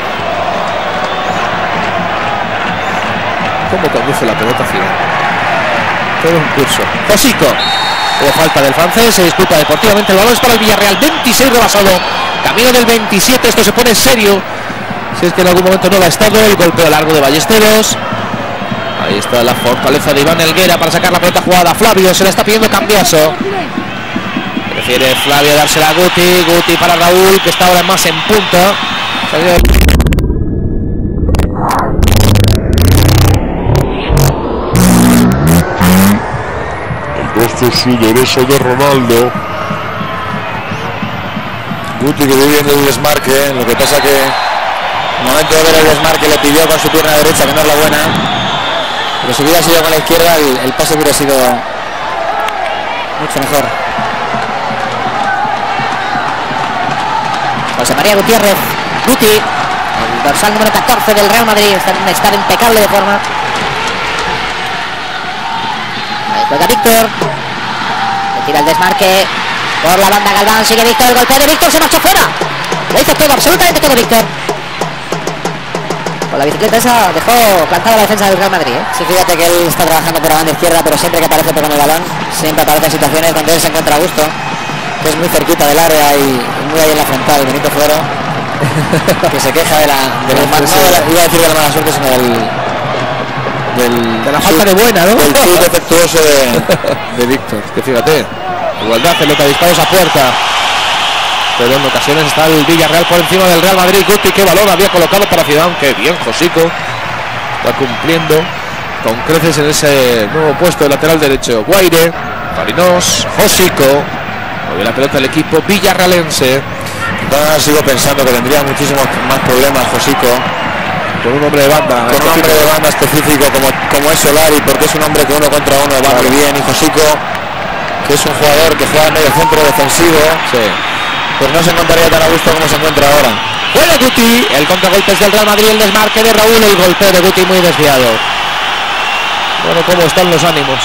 ¿Cómo conduce la pelota Zidane? Todo un curso. Josico. Hubo falta del francés. Se disputa deportivamente. El balón es para el Villarreal. 26 rebasado. Camino del 27. Esto se pone serio. Si es que en algún momento no lo ha estado. El golpeo largo de Ballesteros. Ahí está la fortaleza de Iván Helguera para sacar la pelota jugada. Flavio se le está pidiendo Cambiaso. Prefiere Flavio dársela a Guti. Guti para Raúl, que está ahora más en punta. El rostro sudoroso de Ronaldo. Guti que vive en el desmarque. Lo que pasa que en el momento de ver el desmarque le pidió con su pierna derecha, que no es la buena. Pero si hubiera sido con la izquierda, el pase hubiera sido mucho mejor. José María Gutiérrez, Guti, el dorsal número 14 del Real Madrid, está en un estado impecable de forma. Ahí juega Víctor, le tira el desmarque por la banda Galván, sigue Víctor, el golpe de Víctor, se marchó fuera. Lo hizo todo, absolutamente todo Víctor. Con la bicicleta esa dejó plantada la defensa del Real Madrid, ¿eh? Sí, fíjate que él está trabajando por la banda izquierda, pero siempre que aparece con el balón, siempre aparece en situaciones donde él se encuentra a gusto, que es muy cerquita del área y muy ahí en la frontal. Benito Floro, que se queja de la iba a decir de la mala suerte, sino de la falta de buena, ¿no? El chute defectuoso de Víctor. Que fíjate, igualdad, pelota, disparos a puerta. Pero en ocasiones está el Villarreal por encima del Real Madrid. Guti, qué balón había colocado para Zidane. Qué bien, Josico. Está cumpliendo con creces en ese nuevo puesto de lateral derecho. Guaire, Farinós, Josico. Mueve la pelota del equipo villarrealense. Sigo pensando que tendría muchísimos más problemas Josico con un hombre de banda. Con un hombre de banda específico como es Solari, porque es un hombre que uno contra uno va muy bien. Y Josico, que es un jugador que juega en medio centro defensivo, sí, pues no se encontraría tan a gusto como se encuentra ahora. Juega Guti, el contragolpe es del Real Madrid, el desmarque de Raúl, el golpeo de Guti muy desviado. Bueno, ¿cómo están los ánimos?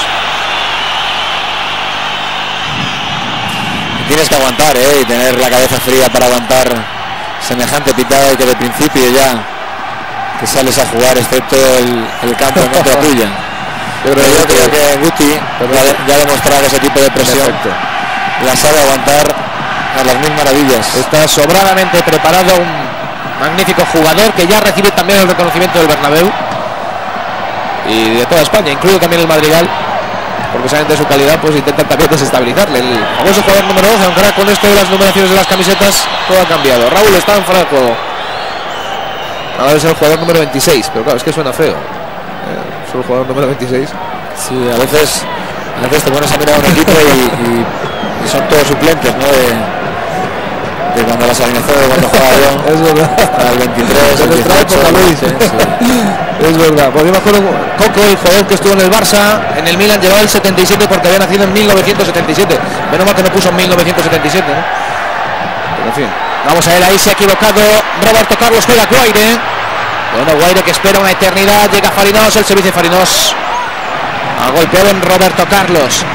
Tienes que aguantar, y tener la cabeza fría para aguantar semejante pitada, y que de principio ya que sales a jugar, excepto el campo en contra tuya. Yo creo que Guti ya ha demostrado que ese tipo de presión la sabe aguantar a las mil maravillas. Está sobradamente preparado, un magnífico jugador que ya recibe también el reconocimiento del Bernabéu y de toda España, incluido también el Madrigal, porque saben de su calidad, pues intentan también desestabilizarle. El famoso jugador número 12, aunque ahora con esto de las numeraciones de las camisetas todo ha cambiado. Raúl está en fuera de juego. Ahora es el jugador número 26, pero claro, es que suena feo. Es el jugador número 26. Sí, a veces te pones a mirar a un equipo y son todos suplentes, ¿no? De cuando las alineaciones, cuando jugaba yo. Es verdad. Al 23, el 18, es verdad. Pues yo me acuerdo, Coco, el jugador que estuvo en el Barça, en el Milan llevaba el 77 porque había nacido en 1977. Menos mal que no puso en 1977, ¿no? Pero en fin. Vamos a ver, ahí se ha equivocado Roberto Carlos, juega Guaire. Bueno, Guaire que espera una eternidad, llega Fariñós, el servicio de Fariñós. Ha golpeado en Roberto Carlos.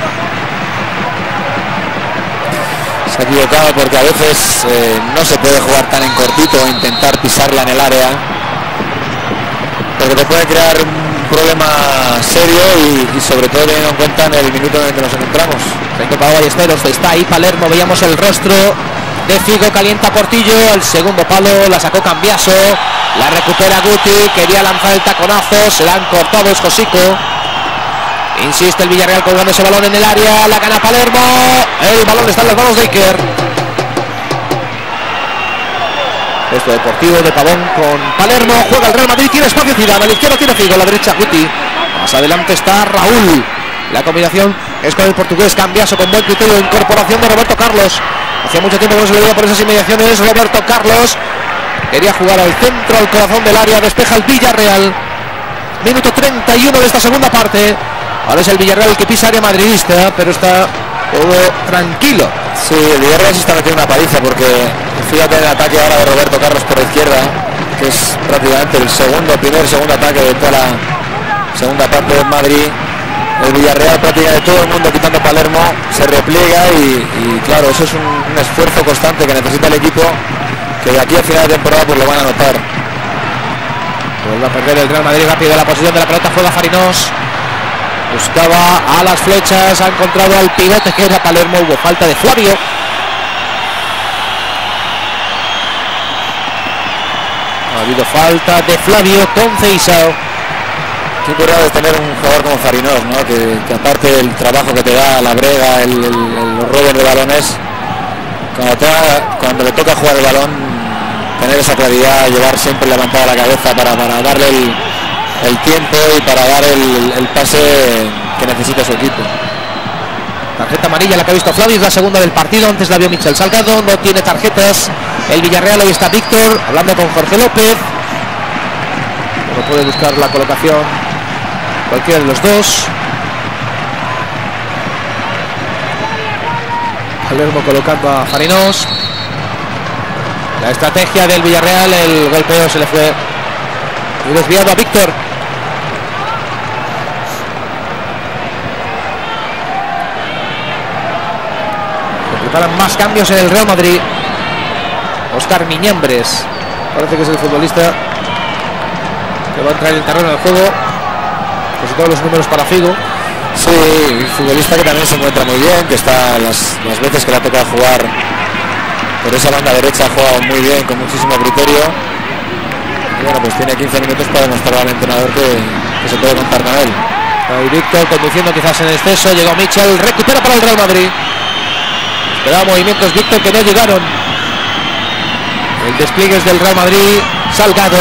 Se ha equivocado porque a veces no se puede jugar tan en cortito o intentar pisarla en el área, porque te puede crear un problema serio y sobre todo teniendo en cuenta en el minuto en el que nos encontramos. Se ha incorporado Ballesteros, está ahí Palermo, veíamos el rostro de Figo, calienta Portillo, el segundo palo, la sacó Cambiaso, la recupera Guti, quería lanzar el taconazo, se la han cortado, es Josico. Insiste el Villarreal colgando ese balón en el área, la gana Palermo, el balón está en las manos de Iker. Esto deportivo de Pavón con Palermo, juega el Real Madrid, tiene espacio Zidane, a la izquierda tiene Figo, a la derecha Guti, más adelante está Raúl. La combinación es con el portugués, Cambiaso con buen criterio, incorporación de Roberto Carlos. Hacía mucho tiempo que no se le veía por esas inmediaciones. Roberto Carlos quería jugar al centro, al corazón del área, despeja el Villarreal. Minuto 31 de esta segunda parte. Ahora es el Villarreal el que pisa área madridista, pero está todo tranquilo. Sí, el Villarreal se está metiendo una paliza, porque fíjate en el ataque ahora de Roberto Carlos por la izquierda, que es prácticamente el segundo ataque de toda la segunda parte del Madrid. El Villarreal prácticamente todo el mundo quitando Palermo, se repliega y claro, eso es un esfuerzo constante que necesita el equipo, que de aquí a final de temporada pues lo van a notar. Vuelve a perder el Real Madrid rápido la posición de la pelota, juega Fariñós. Buscaba a las flechas, ha encontrado al pivote que era Palermo, hubo falta de Flavio. Ha habido falta de Flavio con Ceisao. Qué curado es tener un jugador como Fariñós, ¿no? Que aparte del trabajo que te da la brega, los robos de balones, cuando le toca jugar el balón, tener esa claridad, llevar siempre levantada la cabeza para darle el tiempo y para dar el pase que necesita su equipo. Tarjeta amarilla la que ha visto Flavio, es la segunda del partido, antes la vio Michel Salgado, no tiene tarjetas el Villarreal. Hoy está Víctor hablando con Jorge López. No puede buscar la colocación cualquiera de los dos. Palermo colocando a Fariñós. La estrategia del Villarreal, el golpeo se le fue muy desviado a Víctor. Se preparan más cambios en el Real Madrid. Óscar Miñambres parece que es el futbolista que va a entrar en el terreno del juego. Casi todos los números para Figo. Sí, un futbolista que también se encuentra muy bien, que está las veces que le ha tocado jugar por esa banda derecha, ha jugado muy bien, con muchísimo criterio. Y bueno, pues tiene 15 minutos para demostrar al entrenador que se puede contar con él. Ahí Víctor conduciendo quizás en exceso, llegó Michel, recupera para el Real Madrid. Esperaba movimientos Víctor que no llegaron. El despliegue es del Real Madrid, Salgado.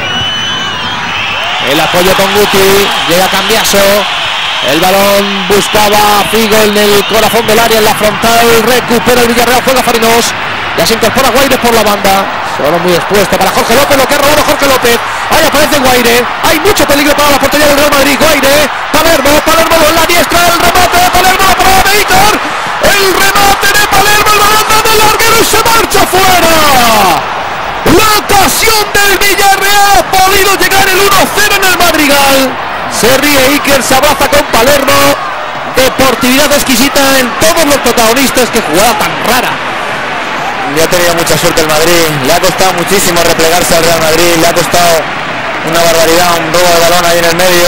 El apoyo con Guti, llega Cambiaso. El balón buscaba a Figo en el corazón del área, en la frontal. Recupera el Villarreal, juega Fariñós. Ya se incorpora Guaire por la banda. Se va muy expuesto para Jorge López, lo que ha robado Jorge López. Ahí aparece Guaire. Hay mucho peligro para la portería del Real Madrid. Guaire, Palermo en la diestra. El remate de Palermo, la parada de Iker. El remate de Palermo, el balón del larguero y se marcha fuera. La ha podido llegar el 1-0 en el Madrigal. Se ríe Iker, se abraza con Palermo. Deportividad exquisita en todos los protagonistas. Que jugada tan rara. Ya ha tenido mucha suerte el Madrid. Le ha costado muchísimo replegarse al Real Madrid. Le ha costado una barbaridad, un robo de balón ahí en el medio.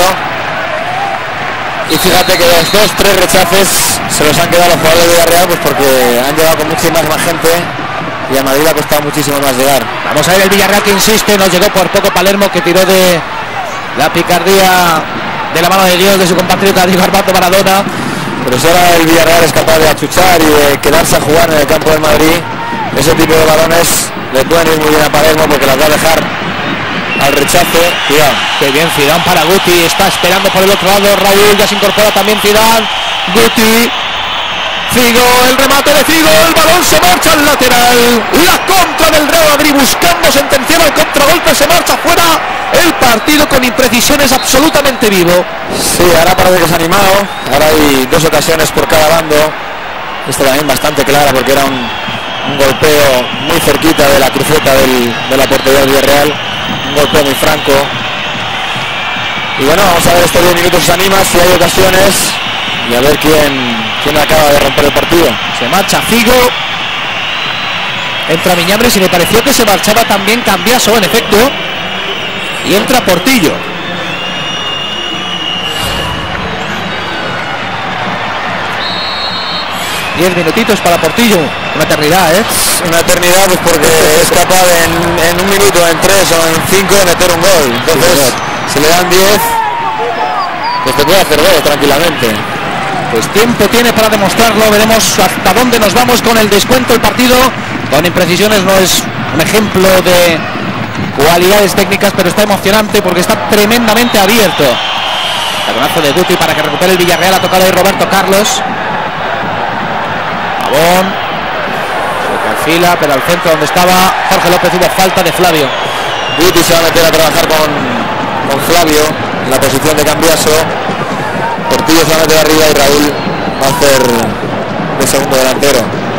Y fíjate que los 2-3 rechaces se los han quedado los jugadores de Villarreal, pues porque han llegado con muchísima más gente y a Madrid le ha costado muchísimo más llegar. Vamos a ver el Villarreal que insiste, nos llegó por poco Palermo, que tiró de la picardía de la mano de Dios de su compatriota Diego Armando Maradona. Pero si ahora el Villarreal es capaz de achuchar y de quedarse a jugar en el campo del Madrid, ese tipo de balones le pueden ir muy bien a Palermo porque las va a dejar al rechazo. Cuidado. Qué bien Zidane para Guti, está esperando por el otro lado Raúl, ya se incorpora también Zidane. Guti, Figo, el remate de Figo, el balón se marcha al lateral. La contra del Real Madrid buscando sentenciar al contragolpe, se marcha fuera. El partido con imprecisiones absolutamente vivo. Sí, ahora parece que se ha animado. Ahora hay dos ocasiones por cada bando. Esta también bastante clara porque era un golpeo muy cerquita de la cruceta de la portería del Villarreal. Un golpeo muy franco. Y bueno, vamos a ver estos 10 minutos se anima, si hay ocasiones. Y a ver quién acaba de romper el partido. Se marcha Figo. Entra Miñambres y me pareció que se marchaba también Cambiaso, en efecto. Y entra Portillo. 10 minutitos para Portillo. Una eternidad, ¿eh? Una eternidad, pues porque es capaz en un minuto, en 3 o en 5 de meter un gol. Entonces, si le dan 10, pues te puede hacer gol tranquilamente. Pues tiempo tiene para demostrarlo. Veremos hasta dónde nos vamos con el descuento. El partido con imprecisiones no es un ejemplo de cualidades técnicas, pero está emocionante porque está tremendamente abierto. Taconazo de Guti para que recupere el Villarreal. Ha tocado ahí Roberto Carlos. Pavón se perfila, pero al centro donde estaba Jorge López hubo falta de Flavio. Guti se va a meter a trabajar con Flavio en la posición de Cambiaso. Portillo se va a meter arriba y Raúl va a hacer de segundo delantero.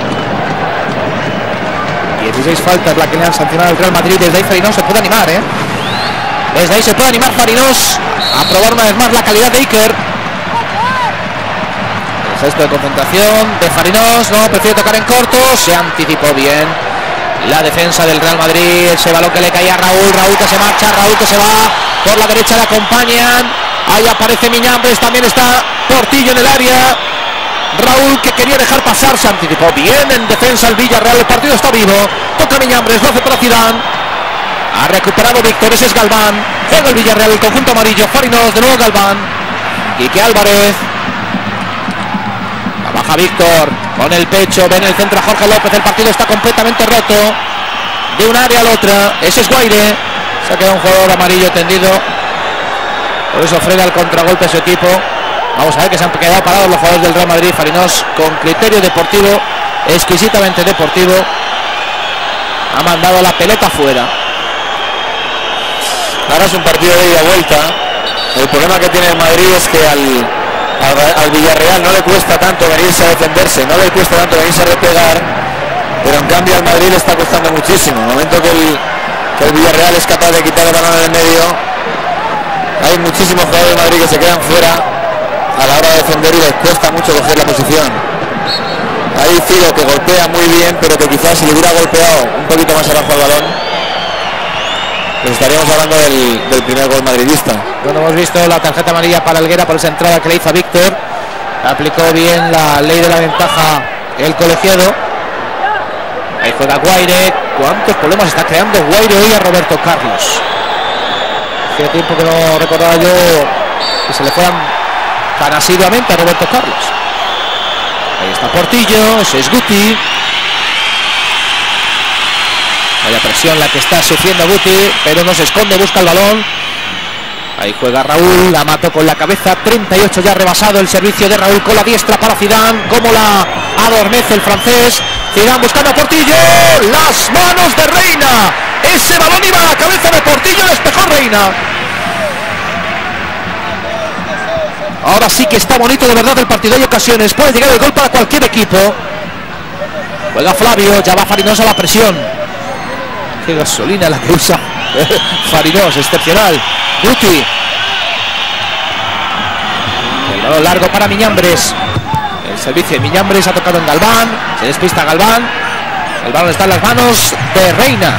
16 faltas la que le han sancionado al Real Madrid. Desde ahí Farinós se puede animar, ¿eh? Desde ahí se puede animar Farinós a probar una vez más la calidad de Iker. El gesto de concentración de Farinós, no, prefiere tocar en corto. Se anticipó bien la defensa del Real Madrid. Ese balón que le caía a Raúl. Raúl que se marcha, Raúl que se va. Por la derecha le acompañan. Ahí aparece Miñambres, también está Portillo en el área. Raúl que quería dejar pasar, se anticipó bien en defensa el Villarreal. El partido está vivo. Toca Miñambres, lo hace para Zidane. Ha recuperado Víctor, ese es Galván. Juega el Villarreal, el conjunto amarillo. Farinós, de nuevo Galván. Quique Álvarez. La baja Víctor con el pecho. Ven el centro a Jorge López. El partido está completamente roto. De un área a la otra. Ese es Guaire. Se ha quedado un jugador amarillo tendido. Por eso frena el contragolpe a su equipo. Vamos a ver que se han quedado parados los jugadores del Real Madrid. Farinós con criterio deportivo, exquisitamente deportivo, ha mandado la pelota fuera. Ahora es un partido de ida y vuelta. El problema que tiene el Madrid es que al Villarreal no le cuesta tanto venirse a defenderse, no le cuesta tanto venirse a replegar, pero en cambio al Madrid le está costando muchísimo. En el momento que el Villarreal es capaz de quitar el balón del medio, hay muchísimos jugadores del Madrid que se quedan fuera a la hora de defender y les cuesta mucho coger la posición. Ahí Figo que golpea muy bien, pero que quizás si le hubiera golpeado un poquito más abajo al balón, pues estaríamos hablando del primer gol madridista. Bueno, hemos visto la tarjeta amarilla para Helguera por esa entrada que le hizo a Víctor. Aplicó bien la ley de la ventaja el colegiado. Ahí juega Guaire. ¿Cuántos problemas está creando Guaire hoy a Roberto Carlos? Hacía tiempo que no recordaba yo que se le fueran tan asiduamente a Roberto Carlos. Ahí está Portillo, ese es Guti. Vaya presión la que está sufriendo Guti, pero no se esconde, busca el balón. Ahí juega Raúl, la mató con la cabeza. 38 ya rebasado el servicio de Raúl con la diestra para Zidane. Como la adormece el francés. Zidane buscando a Portillo. Las manos de Reina. Ese balón iba a la cabeza de Portillo, despejó Reina. Ahora sí que está bonito de verdad el partido. Hay ocasiones, puede llegar el gol para cualquier equipo. Juega Flavio, ya va Farinós a la presión. Qué gasolina la que usa Farinós, excepcional. Guti. El balón largo para Miñambres. El servicio de Miñambres ha tocado en Galván. Se despista Galván. El balón está en las manos de Reina.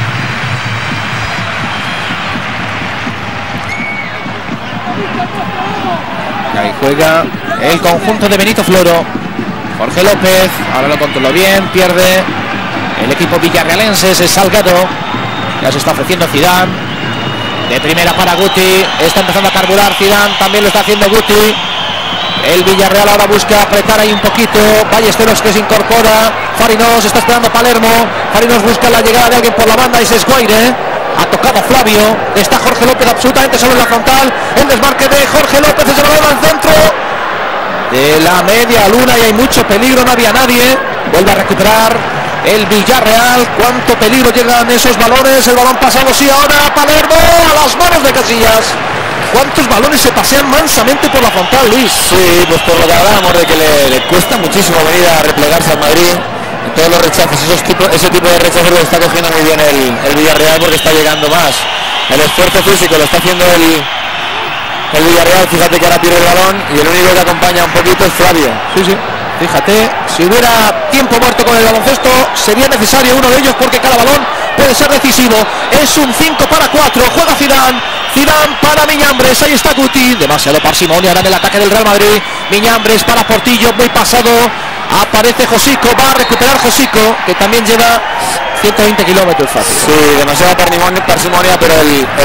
Y ahí juega el conjunto de Benito Floro. Jorge López, ahora lo controló bien, pierde el equipo villarrealense, es Salgado. Ya se está ofreciendo Zidane. De primera para Guti, está empezando a carburar Zidane, también lo está haciendo Guti. El Villarreal ahora busca apretar ahí un poquito. Ballesteros que se incorpora. Farinós está esperando Palermo. Farinós busca la llegada de alguien por la banda y es Guaire. Ha tocado Flavio. Está Jorge López absolutamente solo en la frontal. El desmarque de Jorge López. Ese balón al centro de la media luna y hay mucho peligro. No había nadie. Vuelve a recuperar el Villarreal. Cuánto peligro llegan esos balones. El balón pasado sí ahora. Palermo a las manos de Casillas. ¿Cuántos balones se pasean mansamente por la frontal, Luis? Sí, pues por lo que hablábamos de que le cuesta muchísimo venir a replegarse al Madrid. En todos los rechazos, ese tipo de rechazos lo está cogiendo muy bien el Villarreal porque está llegando más. El esfuerzo físico lo está haciendo el Villarreal. Fíjate que ahora pierde el balón y el único que acompaña un poquito es Flavio. Sí, sí. Fíjate, si hubiera tiempo muerto con el baloncesto, sería necesario uno de ellos porque cada balón puede ser decisivo. Es un 5 para 4, juega Zidane. Zidane para Miñambres, ahí está Guti. Demasiado parsimonia ahora en el ataque del Real Madrid. Miñambres para Portillo, muy pasado. Aparece Josico, va a recuperar Josico, que también lleva 120 kilómetros fácil. Sí, demasiada parsimonia, pero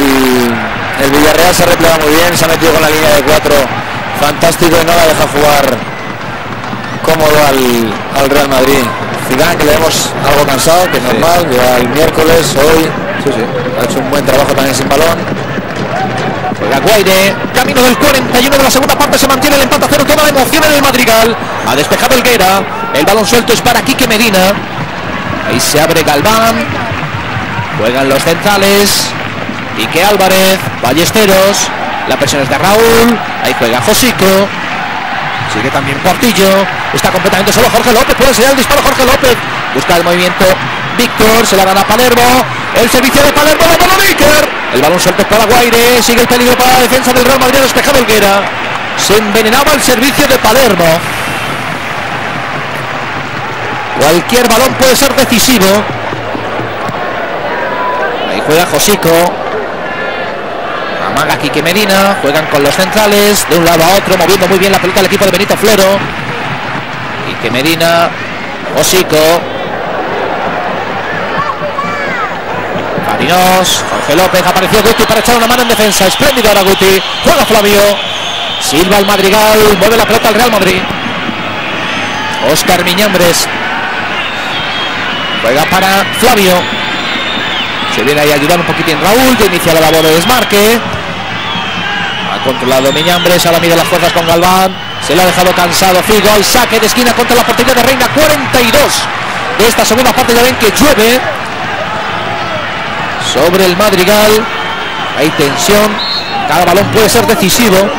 el Villarreal se replega muy bien, se ha metido con la línea de 4. Fantástico y no la deja jugar cómodo al Real Madrid. Zidane, que le vemos algo cansado, que es normal, ya el miércoles, hoy, ha hecho un buen trabajo también sin balón. Juega Guaire, camino del 41 de la segunda parte, se mantiene el empate a 0, toda la emoción en el Madrigal. Ha despejado Helguera, el balón suelto es para Quique Medina. Ahí se abre Galván, juegan los centrales, Quique Álvarez, Ballesteros, la presión es de Raúl, ahí juega Josico. Sigue también Portillo. Está completamente solo Jorge López. Puede ser el disparo Jorge López. Busca el movimiento Víctor. Se la dan a Palermo. El servicio de Palermo. La bola Víctor. El balón suelto para Guaire. Sigue el peligro para la defensa del Real Madrid. Despejado Helguera. Se envenenaba el servicio de Palermo. Cualquier balón puede ser decisivo. Ahí juega Josico. Amaga Quique Medina, juegan con los centrales de un lado a otro, moviendo muy bien la pelota el equipo de Benito Floro. Quique Medina, Josico, Farinós, Jorge López, apareció Guti para echar una mano en defensa, espléndido ahora Guti, juega Flavio, silba el Madrigal, mueve la pelota al Real Madrid. Óscar Miñambres, juega para Flavio. Se viene ahí a ayudar un poquitín Raúl, que inicia la labor de desmarque. Ha controlado Miñambres, ahora mide las fuerzas con Galván. Se le ha dejado cansado Figo. El saque de esquina contra la portería de Reina. 42 de esta segunda parte. Ya ven que llueve sobre el Madrigal. Hay tensión. Cada balón puede ser decisivo.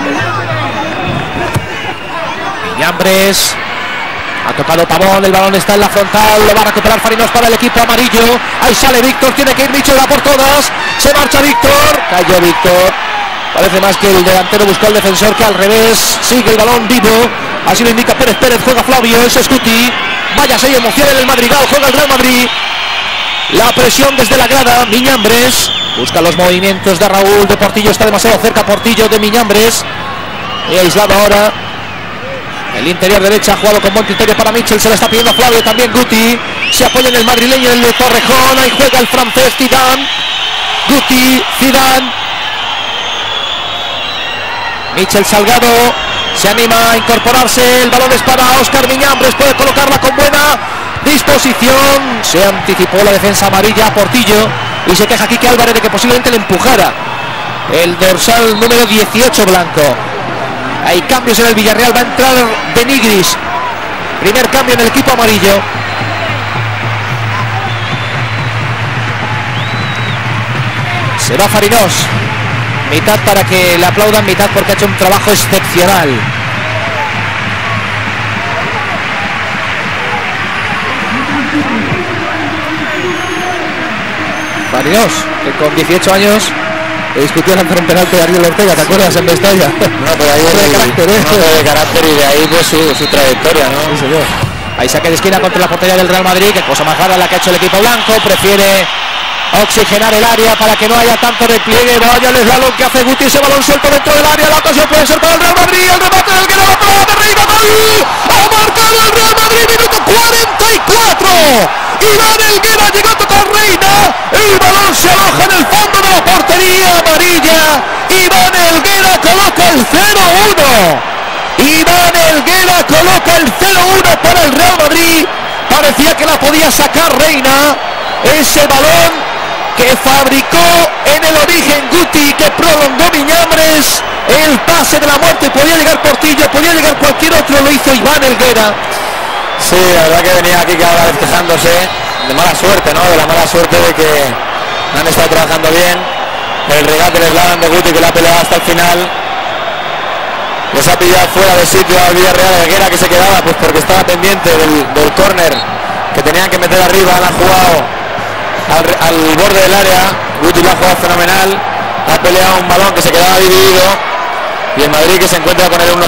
Miñambres. Ha tocado Pavón, el balón está en la frontal, lo va a recuperar Farinós para el equipo amarillo. Ahí sale Víctor, tiene que ir Michel por todas. Se marcha Víctor, cayó Víctor. Parece más que el delantero buscó al defensor que al revés. Sigue el balón vivo, así lo indica Pérez Pérez, juega Flavio, ese es Guti. Vaya, se hay emoción en el Madrigal, juega el Real Madrid. La presión desde la grada, Miñambres. Busca los movimientos de Raúl, de Portillo, está demasiado cerca Portillo de Miñambres. Y aislado ahora. El interior derecha ha jugado con buen criterio para Michel, se le está pidiendo a Flavio, también Guti. Se apoya en el madrileño, el de Torrejón, ahí juega el francés Zidane. Guti, Zidane. Michel Salgado se anima a incorporarse, el balón es para Óscar Miñambres, puede colocarla con buena disposición. Se anticipó la defensa amarilla a Portillo y se queja Quique Álvarez de que posiblemente le empujara el dorsal número 18 blanco. Hay cambios en el Villarreal, va a entrar De Nigris. Primer cambio en el equipo amarillo. Se va Farinós. Mitad para que le aplaudan, mitad porque ha hecho un trabajo excepcional. Varios, que con 18 años discutió lanzar un penalti de Ariel Ortega, ¿te acuerdas? En Mestalla. No, pero ahí de carácter, de carácter, y de ahí pues su trayectoria, ¿no? Sí, señor. Ahí saque de esquina contra la portería del Real Madrid, que cosa más rara la que ha hecho el equipo blanco, prefiere oxigenar el área para que no haya tanto repliegue. Vaya el slalom que hace Guti, ese balón suelto dentro del área, la ocasión puede ser para el Real Madrid, el remate del que da la pelota de Reina, gol, ha marcado el Real Madrid, minuto 44, Iván Helguera llegó a tocar Reina, el balón se aloja en el fondo de la portería amarilla, Iván Helguera coloca el 0-1, Iván Helguera coloca el 0-1 para el Real Madrid, parecía que la podía sacar Reina, ese balón que fabricó en el origen Guti, que prolongó Miñambres, el pase de la muerte, podía llegar Portillo, podía llegar cualquier otro, lo hizo Iván Helguera. Sí, la verdad que venía aquí cada vez quejándose de mala suerte, ¿no? De la mala suerte de que han estado trabajando bien, el regate les la dan de Guti, que la ha peleado hasta el final, les ha pillado fuera de sitio al Villarreal. Helguera, que se quedaba pues porque estaba pendiente del córner que tenían que meter arriba, la han jugado al borde del área, Guti la ha jugado fenomenal, ha peleado un balón que se quedaba dividido, y el Madrid que se encuentra con el 1-0,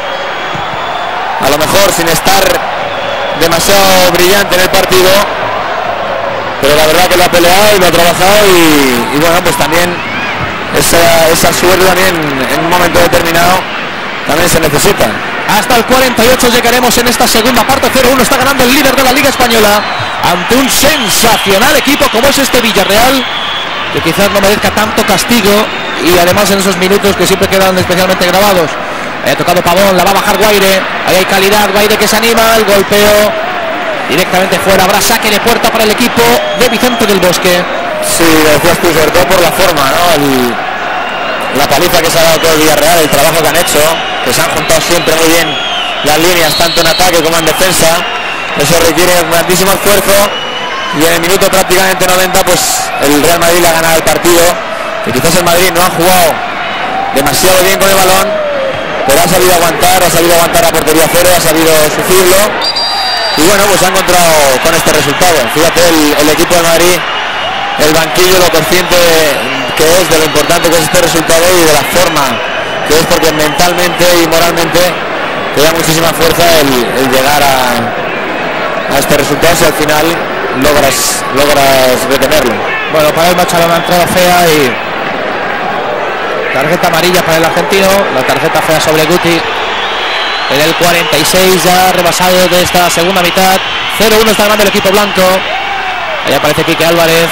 a lo mejor sin estar demasiado brillante en el partido, pero la verdad que lo ha peleado y lo ha trabajado, y bueno, pues también esa suerte también en un momento determinado también se necesita. Hasta el 48 llegaremos en esta segunda parte. 0-1 está ganando el líder de la Liga Española ante un sensacional equipo como es este Villarreal, que quizás no merezca tanto castigo, y además en esos minutos que siempre quedan especialmente grabados. Ha tocado Pavón, la va a bajar Guaire, ahí hay calidad, Guaire que se anima, el golpeo directamente fuera, habrá saque de puerta para el equipo de Vicente del Bosque. Sí, lo decías tú, sobre todo por la forma, ¿no? La paliza que se ha dado todo el Villarreal, el trabajo que han hecho, que se han juntado siempre muy bien las líneas, tanto en ataque como en defensa. Eso requiere un grandísimo esfuerzo, y en el minuto prácticamente 90 pues el Real Madrid le ha ganado el partido, que quizás el Madrid no ha jugado demasiado bien con el balón, pero ha sabido aguantar la portería cero, ha sabido sufrirlo, y bueno, pues se ha encontrado con este resultado. Fíjate el equipo de Madrid, el banquillo, lo consciente que es de lo importante que es este resultado y de la forma que es, porque mentalmente y moralmente te da muchísima fuerza el llegar a este resultado, si al final logras retenerlo. Bueno, para el Machala una entrada fea y tarjeta amarilla para el argentino, la tarjeta fea sobre Guti en el 46, ya rebasado de esta segunda mitad. 0-1 está ganando el equipo blanco. Ahí aparece Quique Álvarez,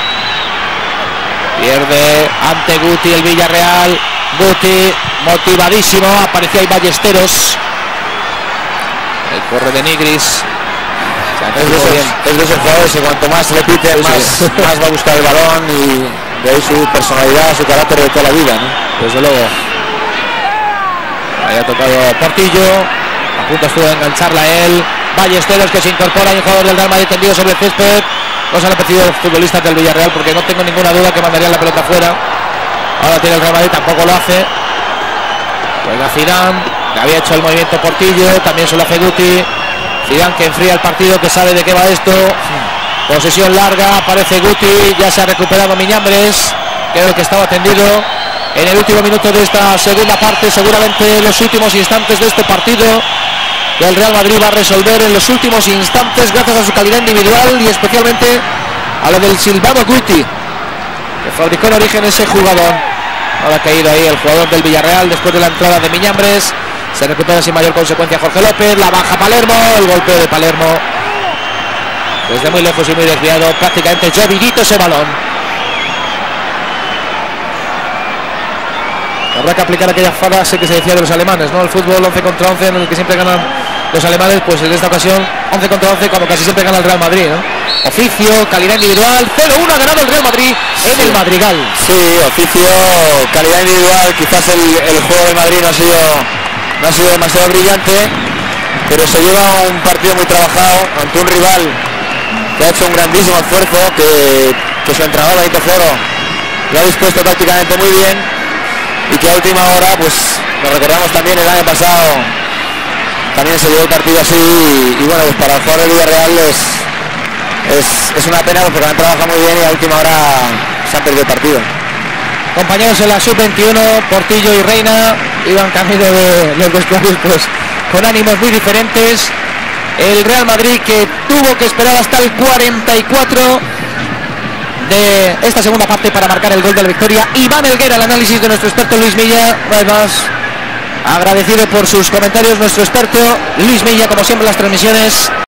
pierde ante Guti el Villarreal. Guti motivadísimo, aparecía ahí Ballesteros, el corre de Nigris. Es de esos jugadores que cuanto más le piten, más va a buscar el balón, y de ahí su personalidad, su carácter de toda la vida, ¿no? Desde luego. Ahí ha tocado Portillo, a punto estuvo de engancharla él. Ballesteros, que se incorpora, un jugador del Real Madrid tendido sobre el césped. No se han apetecido los futbolistas del Villarreal, porque no tengo ninguna duda que mandarían la pelota fuera. Ahora tiene el Real Madrid, tampoco lo hace. Juega Zidane, que había hecho el movimiento Portillo, también se lo hace Guti. Zidane, que enfría el partido, que sabe de qué va esto. Posesión larga, aparece Guti, ya se ha recuperado Miñambres, que era el que estaba tendido en el último minuto de esta segunda parte, seguramente en los últimos instantes de este partido, que el Real Madrid va a resolver en los últimos instantes gracias a su calidad individual y especialmente a lo del silbado Guti, que fabricó en origen ese jugador. Ahora ha caído ahí el jugador del Villarreal después de la entrada de Miñambres. Se recupera sin mayor consecuencia Jorge López, la baja Palermo, el golpeo de Palermo desde muy lejos y muy desviado, prácticamente llovidito ese balón. Habrá que aplicar aquella frase que se decía de los alemanes, ¿no? El fútbol 11 contra 11, en el que siempre ganan los alemanes, pues en esta ocasión 11 contra 11, cuando casi siempre gana el Real Madrid, ¿no? Oficio, calidad individual, 0-1 ha ganado el Real Madrid en el Madrigal. Sí, oficio, calidad individual, quizás el juego del Madrid no ha sido demasiado brillante, pero se lleva un partido muy trabajado ante un rival que ha hecho un grandísimo esfuerzo, que su entrenador Benito Floro lo ha dispuesto tácticamente muy bien, y que a última hora, pues lo recordamos también el año pasado, también se llevó el partido así, y bueno, pues para el jugador del Villarreal es una pena porque han trabajado muy bien y a última hora se han perdido el partido. Compañeros en la sub-21, Portillo y Reina iban camino de los vestuarios pues con ánimos muy diferentes. El Real Madrid, que tuvo que esperar hasta el 44 de esta segunda parte para marcar el gol de la victoria. Iván Helguera, el análisis de nuestro experto Luis Milla. Además, agradecido por sus comentarios nuestro experto Luis Milla, como siempre, las transmisiones.